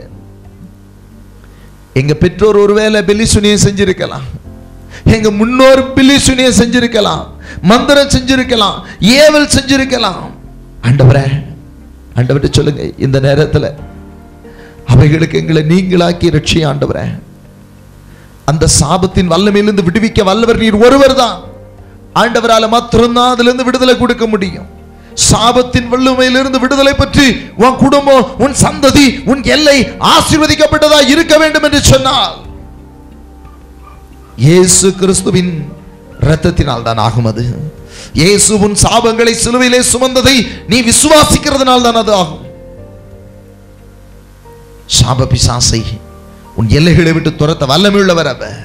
எங்க பெற்றோர் ஒருவேளை பிலிசுனியம் செஞ்சிருக்கலாம், எங்க முன்னோர் பிலிசுனியம் செஞ்சிருக்கலாம், மந்திரம் செஞ்சிருக்கலாம், ஏவல் செஞ்சிருக்கலாம். ஆண்டவரே ஆண்டவர்கிட்ட சொல்லுங்க, இந்த நேரத்தில் அவைகளுக்கு எங்களை நீங்களாக்கி ரட்சி ஆண்டவரே. அந்த சாபத்தின் வல்லமையிலிருந்து விடுவிக்க வல்லவர் நீர் ஒருவர் தான். ஆண்டவரால மாத்திரம்தான் அதிலிருந்து விடுதலை கொடுக்க முடியும். சாபத்தின் வல்லமையிலிருந்து விடுதலை பற்றி உன் குடும்பம், உன் சந்ததி, உன் எல்லை ஆசீர்வதிக்கப்பட்டதா இருக்க வேண்டும் என்று சொன்னால் இயேசு கிறிஸ்துவின் இரத்தத்தினால் தான் ஆகும். அது இயேசு உன் சாபங்களை சிலுவையிலே சுமந்ததை நீ விசுவாசிக்கிறதுனால் தான் அது ஆகும். சாப பிசாசை உன் எல்லைகளை விட்டு துரத்த வல்லமையுள்ளவர். அவர்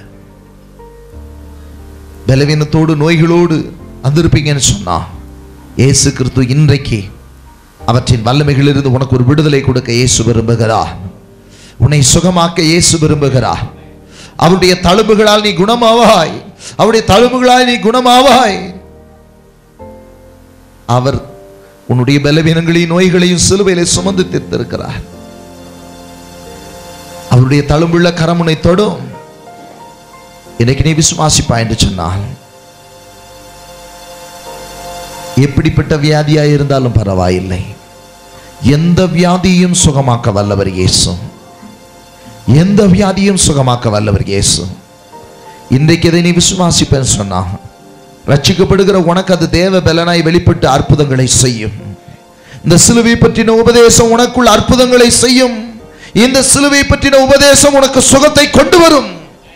பலவீனத்தோடு நோய்களோடு வந்திருப்பீங்கன்னு சொன்னா இயேசு கிறிஸ்து இன்றைக்கு அவற்றின் வல்லமைகளிலிருந்து உனக்கு ஒரு விடுதலை கொடுக்க இயேசு விரும்புகிறார். உன்னை சுகமாக்க இயேசு விரும்புகிறார். அவருடைய தழும்புகளால் நீ குணமாவாய், அவருடைய தழும்புகளால் நீ குணமாவாய். அவர் உன்னுடைய பலவீனங்களையும் நோய்களையும் சிலுவையிலே சுமந்து தீர்த்திருக்கிறார். அவருடைய தழும்புள்ள கரமுனை தொடும். இன்னைக்கு நீ விசுவாசிப்பா என்று சொன்னால் எப்படிப்பட்ட வியாதியாய் இருந்தாலும் பரவாயில்லை, எந்த வியாதியும் சுகமாக்க வல்லவர் இயேசு. எந்த வியாதியும் சுகமாக்க வல்லவர் இயேசு. இன்றைக்கு இதை நீ விசுவாசிப்பேன்னு சொன்னா ரட்சிக்கப்படுகிற உனக்கு அது தேவ பலனாய் வெளிப்பட்டு அற்புதங்களை செய்யும். இந்த சிலுவை பற்றின உபதேசம் உனக்குள் அற்புதங்களை செய்யும். இந்த சிலுவை பற்றின உபதேசம் உனக்கு சுகத்தை கொண்டு வரும்.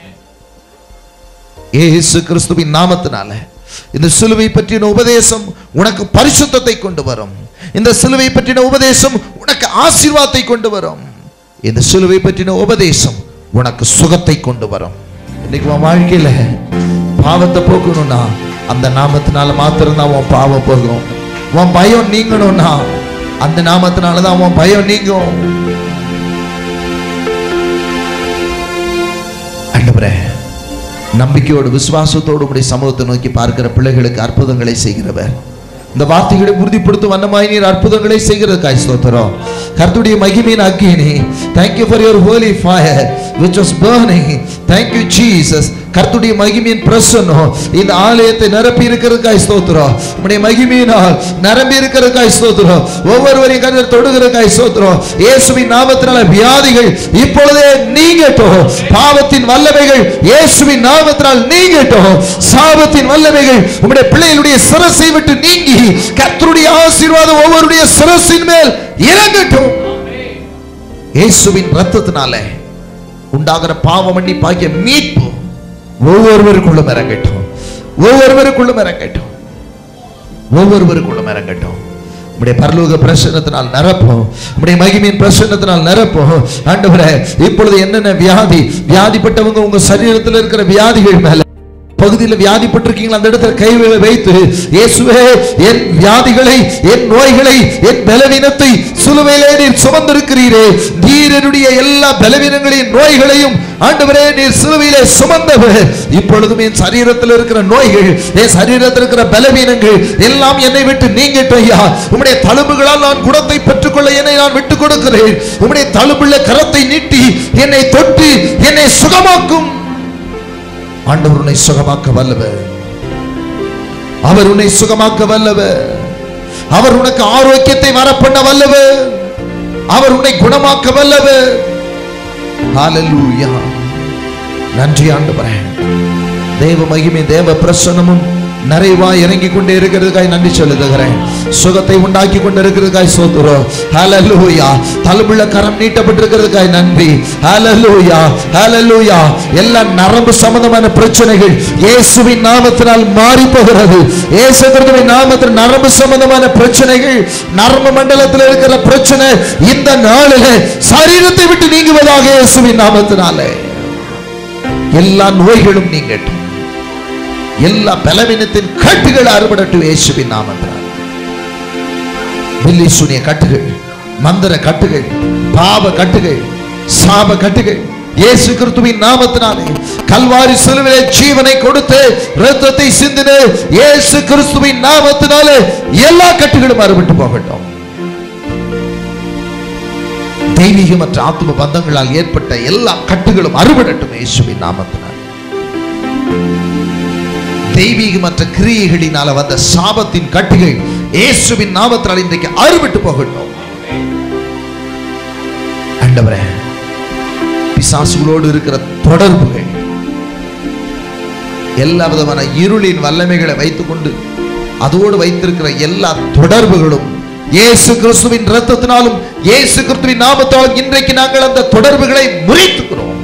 இயேசு கிறிஸ்துவின் நாமத்தினால இந்த சிலுவை பற்றின உபதேசம் உனக்கு பரிசுத்தத்தை கொண்டு வரும். இந்த சிலுவை பற்றின உபதேசம் உனக்கு ஆசீர்வாதத்தை கொண்டு வரும். இந்த சிலுவை பற்றின உபதேசம் உனக்கு சுகத்தை கொண்டு வரும். இன்னைக்கு உன் வாழ்க்கையில பாவத்தை போக்கணும்னா அந்த நாமத்தினால மாத்திரம்தான் உன் பாவம் போகும். உன் பயம் நீங்கணும்னா அந்த நாமத்தினாலதான் உன் பயம் நீங்கும். ஆண்டவரே, நம்பிக்கையோடு விசுவாசத்தோடு உடைய சமூகத்தை நோக்கி பார்க்கிற பிள்ளைகளுக்கு அற்புதங்களை செய்கிறவர். இந்த வார்த்தைகளை உறுதிப்படுத்தும் வண்ணமாய் நீர் அற்புதங்களை செய்கிறதுக்காய் ஸ்தோத்திரம். கர்த்தருடைய மகிமையின் அக்கினி, thank you for your holy fire which was burning. Thank you Jesus. கர்த்தருடைய மகிமையின் பிரசன்னம் இந்த ஆலயத்தை நிரப்பி இருக்கிறதுக்காய் ஸ்தோத்திரம். உம்முடைய மகிமையினால் நிரம்பி இருக்கிறதுக்காய் ஸ்தோத்திரம். ஒவ்வொருவரையும் கர்த்தர் தொடுகிறதுக்காய் ஸ்தோத்திரம். இயேசுவின் நாமத்தினால வியாதிகள் இப்பொழுதே நீங்கட்டும். பாவத்தின் வல்லமைகள் இயேசுவின் நாமத்தினால் நீங்கட்டும். சாபத்தின் வல்லமைகள் உம்முடைய பிள்ளைகளுடைய சிரசை விட்டு நீங்கி கர்த்தருடைய ஆசீர்வாதம் ஒவ்வொருடைய சிரசின் மேல் இறங்கட்டும். இயேசுவின் இரத்தத்தினால உண்டாகிற பாவ மன்னிப்பாகிய மீட்பு ஒவ்வொருவருக்குள்ளும் இறங்கட்டும். ஒவ்வொருவருக்குள்ளும் இறங்கட்டும். ஒவ்வொருவருக்குள்ளும் இறங்கட்டும். உம்முடைய பரலோக பிரசன்னத்தினால் நிரப்பும். உம்முடைய மகிமையின் பிரசன்னத்தினால் நிரப்பும். ஆண்டவரே, இப்பொழுது என்னென்ன வியாதிப்பட்டவங்க உங்க சரீரத்தில் இருக்கிற வியாதிகள் மேல பகுதியில் வியாதிப்பட்டிருக்கீங்களா, அந்த இடத்துல கைகளை வைத்து, இயேசுவே என் வியாதிகளை, என் நோய்களை, என் பலவீனத்தை சிலுவையிலே நீர் சுமந்திருக்கிறீரே. நீர் என்னுடைய எல்லா பலவீனங்களையும் நோய்களையும் ஆண்டவரே நீர் சிலுவையிலே சுமந்தவர். இப்பொழுதும் என் சரீரத்தில் இருக்கிற நோய்கள், என் சரீரத்தில் இருக்கிற பலவீனங்கள் எல்லாம் என்னை விட்டு நீங்கட்டும் ஐயா. உம்முடைய தழும்புகளால் நான் குணத்தை பெற்றுக்கொள்ள என்னை நான் விட்டுக் கொடுக்கிறேன். உம்முடைய தழும்புள்ள கரத்தை நீட்டி என்னை தொட்டு என்னை சுகமாக்கும். ஆண்டவர் உன்னை சுகமாக்க வல்லவர். அவர் உன்னை சுகமாக்க வல்லவர். அவர் உனக்கு ஆரோக்கியத்தை வரப்பண்ண வல்லவர். அவர் உன்னை குணமாக்க வல்லவர். ஹல்லேலூயா. நன்றி ஆண்டவரே. தேவ மகிமை, தேவ பிரசன்னமும் நிறைவாய் இறங்கி கொண்டே இருக்கிறதுக்காய் நன்றி சொல்லுகிறேன். சுகத்தை உண்டாக்கி கொண்டு இருக்கிறதுக்காய் ஸ்தோத்திரம். ஹல்லேலூயா. தழும்புள்ள கரம் நீட்டப்பட்டிருக்கிறதுக்காய் நன்றி. ஹல்லேலூயா, ஹல்லேலூயா. எல்லா நரம்பு சம்பந்தமான பிரச்சனைகள் இயேசுவின் நாமத்தினால் மாறி போகிறது. இயேசு கிறிஸ்துவின் நாமத்தில் நரம்பு சம்பந்தமான பிரச்சனைகள், நரம்பு மண்டலத்தில் இருக்கிற பிரச்சனை இந்த நாளிலே சரீரத்தை விட்டு நீங்குவதாக இயேசுவின் நாமத்தினாலே. எல்லா நோய்களும் நீங்கட்டும். எல்லா பலவீனத்தின் கட்டுகள் அறுபடட்டும் இயேசுவின் நாமத்தினால். பில்லி சூனிய கட்டுகள், மந்திர கட்டுகள், பாவ கட்டுகள், சாப கட்டுகள் இயேசு கிறிஸ்துவின் நாமத்தினாலே, கல்வாரி சிலுவையிலே ஜீவனை கொடுத்து இரத்தத்தை சிந்தின இயேசு கிறிஸ்துவின் நாமத்தினாலே எல்லா கட்டுகளும் அறுபட்டு போகட்டும். தெய்வீகமற்ற ஆத்தும பந்தங்களால் ஏற்பட்ட எல்லா கட்டுகளும் அறுபடட்டும் இயேசுவின் நாமத்தினால். தெய்வீகமற்ற கிரியைகளினால வந்த சாபத்தின் கட்டுகள் இயேசுவின் நாமத்தால் இன்றைக்கு அறுபட்டு போகட்டும். ஆண்டவரே, பிசாசுகளோடு இருக்கிற தொடர்புகள், எல்லா விதமான இருளின் வல்லமைகளை வைத்துக்கொண்டு அதோடு வைத்திருக்கிற எல்லா தொடர்புகளும் இயேசு கிறிஸ்துவின் இரத்தத்தினாலும் இயேசு கிறிஸ்துவின் நாமத்தாலும் இன்றைக்கு நாங்கள் அந்த தொடர்புகளை முறித்துக்கிறோம்.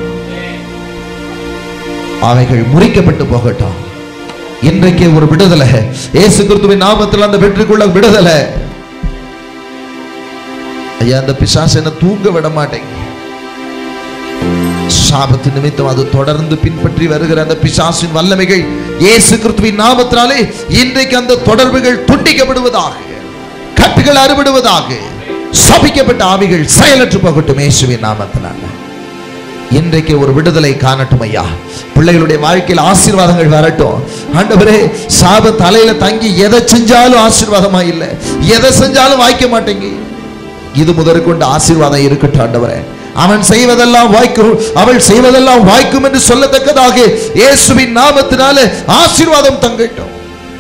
அவைகள் முறிக்கப்பட்டு போகட்டும். இன்றைக்கு ஒரு விடுதலை இயேசு கிறிஸ்துவின் நாமத்தில், அந்த வெற்றிக்குள்ள விடுதலை ஐயா. அந்த பிசாசு என்ன தூங்க விட மாட்டேங்க. சாபத்து நிமித்தம் அது தொடர்ந்து பின்பற்றி வருகிற அந்த பிசாசின் வல்லமைகள் இயேசு கிறிஸ்துவின் நாமத்தினாலே இன்றைக்கு அந்த தொடர்புகள் துண்டிக்கப்படுவதாக, கட்டுகள் அறுபடுவதாக, சபிக்கப்பட்ட ஆவிகள் செயலற்று போகட்டும் இயேசுவின் நாமத்தினால. இன்றைக்கு ஒரு விடுதலை காணட்டும் ஐயா. பிள்ளைகளுடைய வாழ்க்கையில் ஆசீர்வாதங்கள் வரட்டும் ஆண்டவரே. சாப தலையில தங்கி எதை செஞ்சாலும் ஆசீர்வாதமா இல்லை, எதை செஞ்சாலும் வாய்க்க மாட்டேங்க. இது முதற்கொண்டு ஆசீர்வாதம் இருக்கட்டும் ஆண்டவரே. அவன் செய்வதெல்லாம் வாய்க்கும், அவள் செய்வதெல்லாம் வாய்க்கும் என்று சொல்லத்தக்கதாக இயேசுவின் நாமத்தினாலே ஆசீர்வாதம் தங்கட்டும்.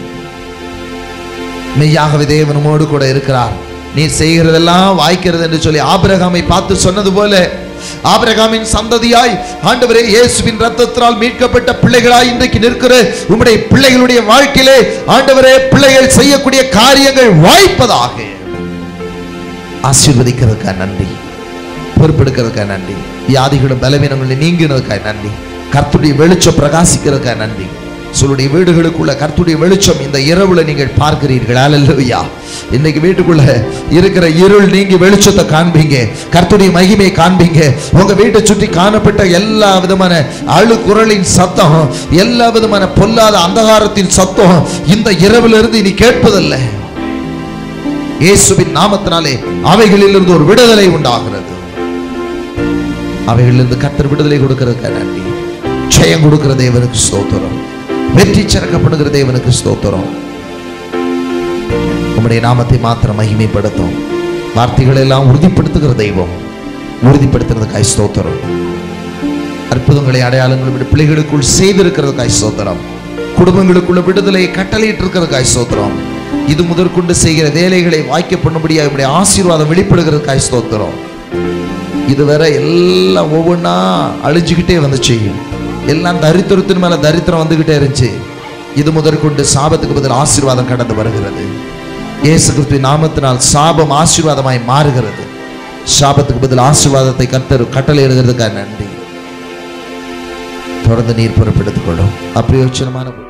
மெய்யாகவே தேவனோடு கூட இருக்கிறார். நீ செய்கிறதெல்லாம் வாய்க்கிறது என்று சொல்லி ஆபிரகாமை பார்த்து சொன்னது போல, ஆபிரகாமின் சந்ததியாய் ஆண்டவரே இயேசுவின் இரத்தத்தால் மீட்கப்பட்ட பிள்ளைகளாய் இன்றைக்கு நிற்கிற உம்முடைய பிள்ளைகளுடைய வாழ்க்கையிலே ஆண்டவரே பிள்ளைகள் செய்யக்கூடிய காரியங்கள் வாய்ப்பதாக. ஆசீர்வதிக்கிறதுக்காக நன்றி, பொறுப்பெடுக்கிறதுக்காக நன்றி, வியாதிகளும் பலவீனங்களும் நீங்கினதுக்காக நன்றி, கர்த்தருடைய வெளிச்சம் பிரகாசிக்கிறதுக்காக நன்றி. சொல்லுடைய வீடுகளுக்குள்ள கர்த்தருடைய வெளிச்சம் இந்த இரவுல நீங்கள் பார்க்கிறீர்கள். அல்லேலூயா. இன்னைக்கு வீட்டுக்குள்ள இருக்கிற இருள் நீங்கி வெளிச்சத்தை காண்பீங்க, கர்த்தருடைய மகிமையை காண்பீங்க. உங்க வீட்டை சுற்றி காணப்பட்ட எல்லா விதமான அழுகுரலின் சத்தம், எல்லா விதமான பொல்லாத அந்தகாரத்தின் சத்தம் இந்த இரவிலிருந்து இனி கேட்பதில்லை. இயேசுவின் நாமத்தினாலே அவைகளிலிருந்து ஒரு விடுதலை உண்டாகிறது. அவைகளிலிருந்து கர்த்தர் விடுதலை கொடுக்கிறதுக்கு நன்றி. ஜெயம் கொடுக்கிற தேவனுக்கு ஸ்தோத்திரம், வெற்றி சிறக்கப்படுகிற தேவனுக்கு ஸ்தோத்திரம். உம்முடைய நாமத்தை மாத்திரம் மகிமைப்படுத்தும். வார்த்தைகளை எல்லாம் உறுதிப்படுத்துகிற தெய்வம், உறுதிப்படுத்துறதுக்காய் ஸ்தோத்திரம். அற்புதங்களை அடையாளங்கள் பிள்ளைகளுக்குள் செய்திருக்கிறதுக்காய் ஸ்தோத்திரம். குடும்பங்களுக்குள்ள விடுதலையை கட்டளையிட்டு இருக்கிறதுக்காய் ஸ்தோத்திரம். இது முதற்கொண்டு செய்கிற வேலைகளை வாய்க்க பண்ணும்படியாக உம்முடைய ஆசீர்வாதம் வெளிப்படுகிறதுக்காய் ஸ்தோத்திரம். இதுவரை எல்லாம் ஒவ்வொன்றா அழிஞ்சுக்கிட்டே வந்து செய்யும். எல்லாம் தரித்திரத்தின் மேல தரித்திரம் வந்துகிட்டே இருந்துச்சு. இது முதற்கொண்டு சாபத்துக்கு பதில் ஆசீர்வாதம் கடந்து வருகிறது. இயேசு கிறிஸ்துவின் நாமத்தினால் சாபம் ஆசீர்வாதமாய் மாறுகிறது. சாபத்துக்கு பதில் ஆசீர்வாதத்தை கர்த்தர் கட்டளையிடுகிறதுக்காக நன்றி. தொடர்ந்து நீர் பொறுப்பெடுத்துக் கொள்ளும். அப்பிரயோஜனமான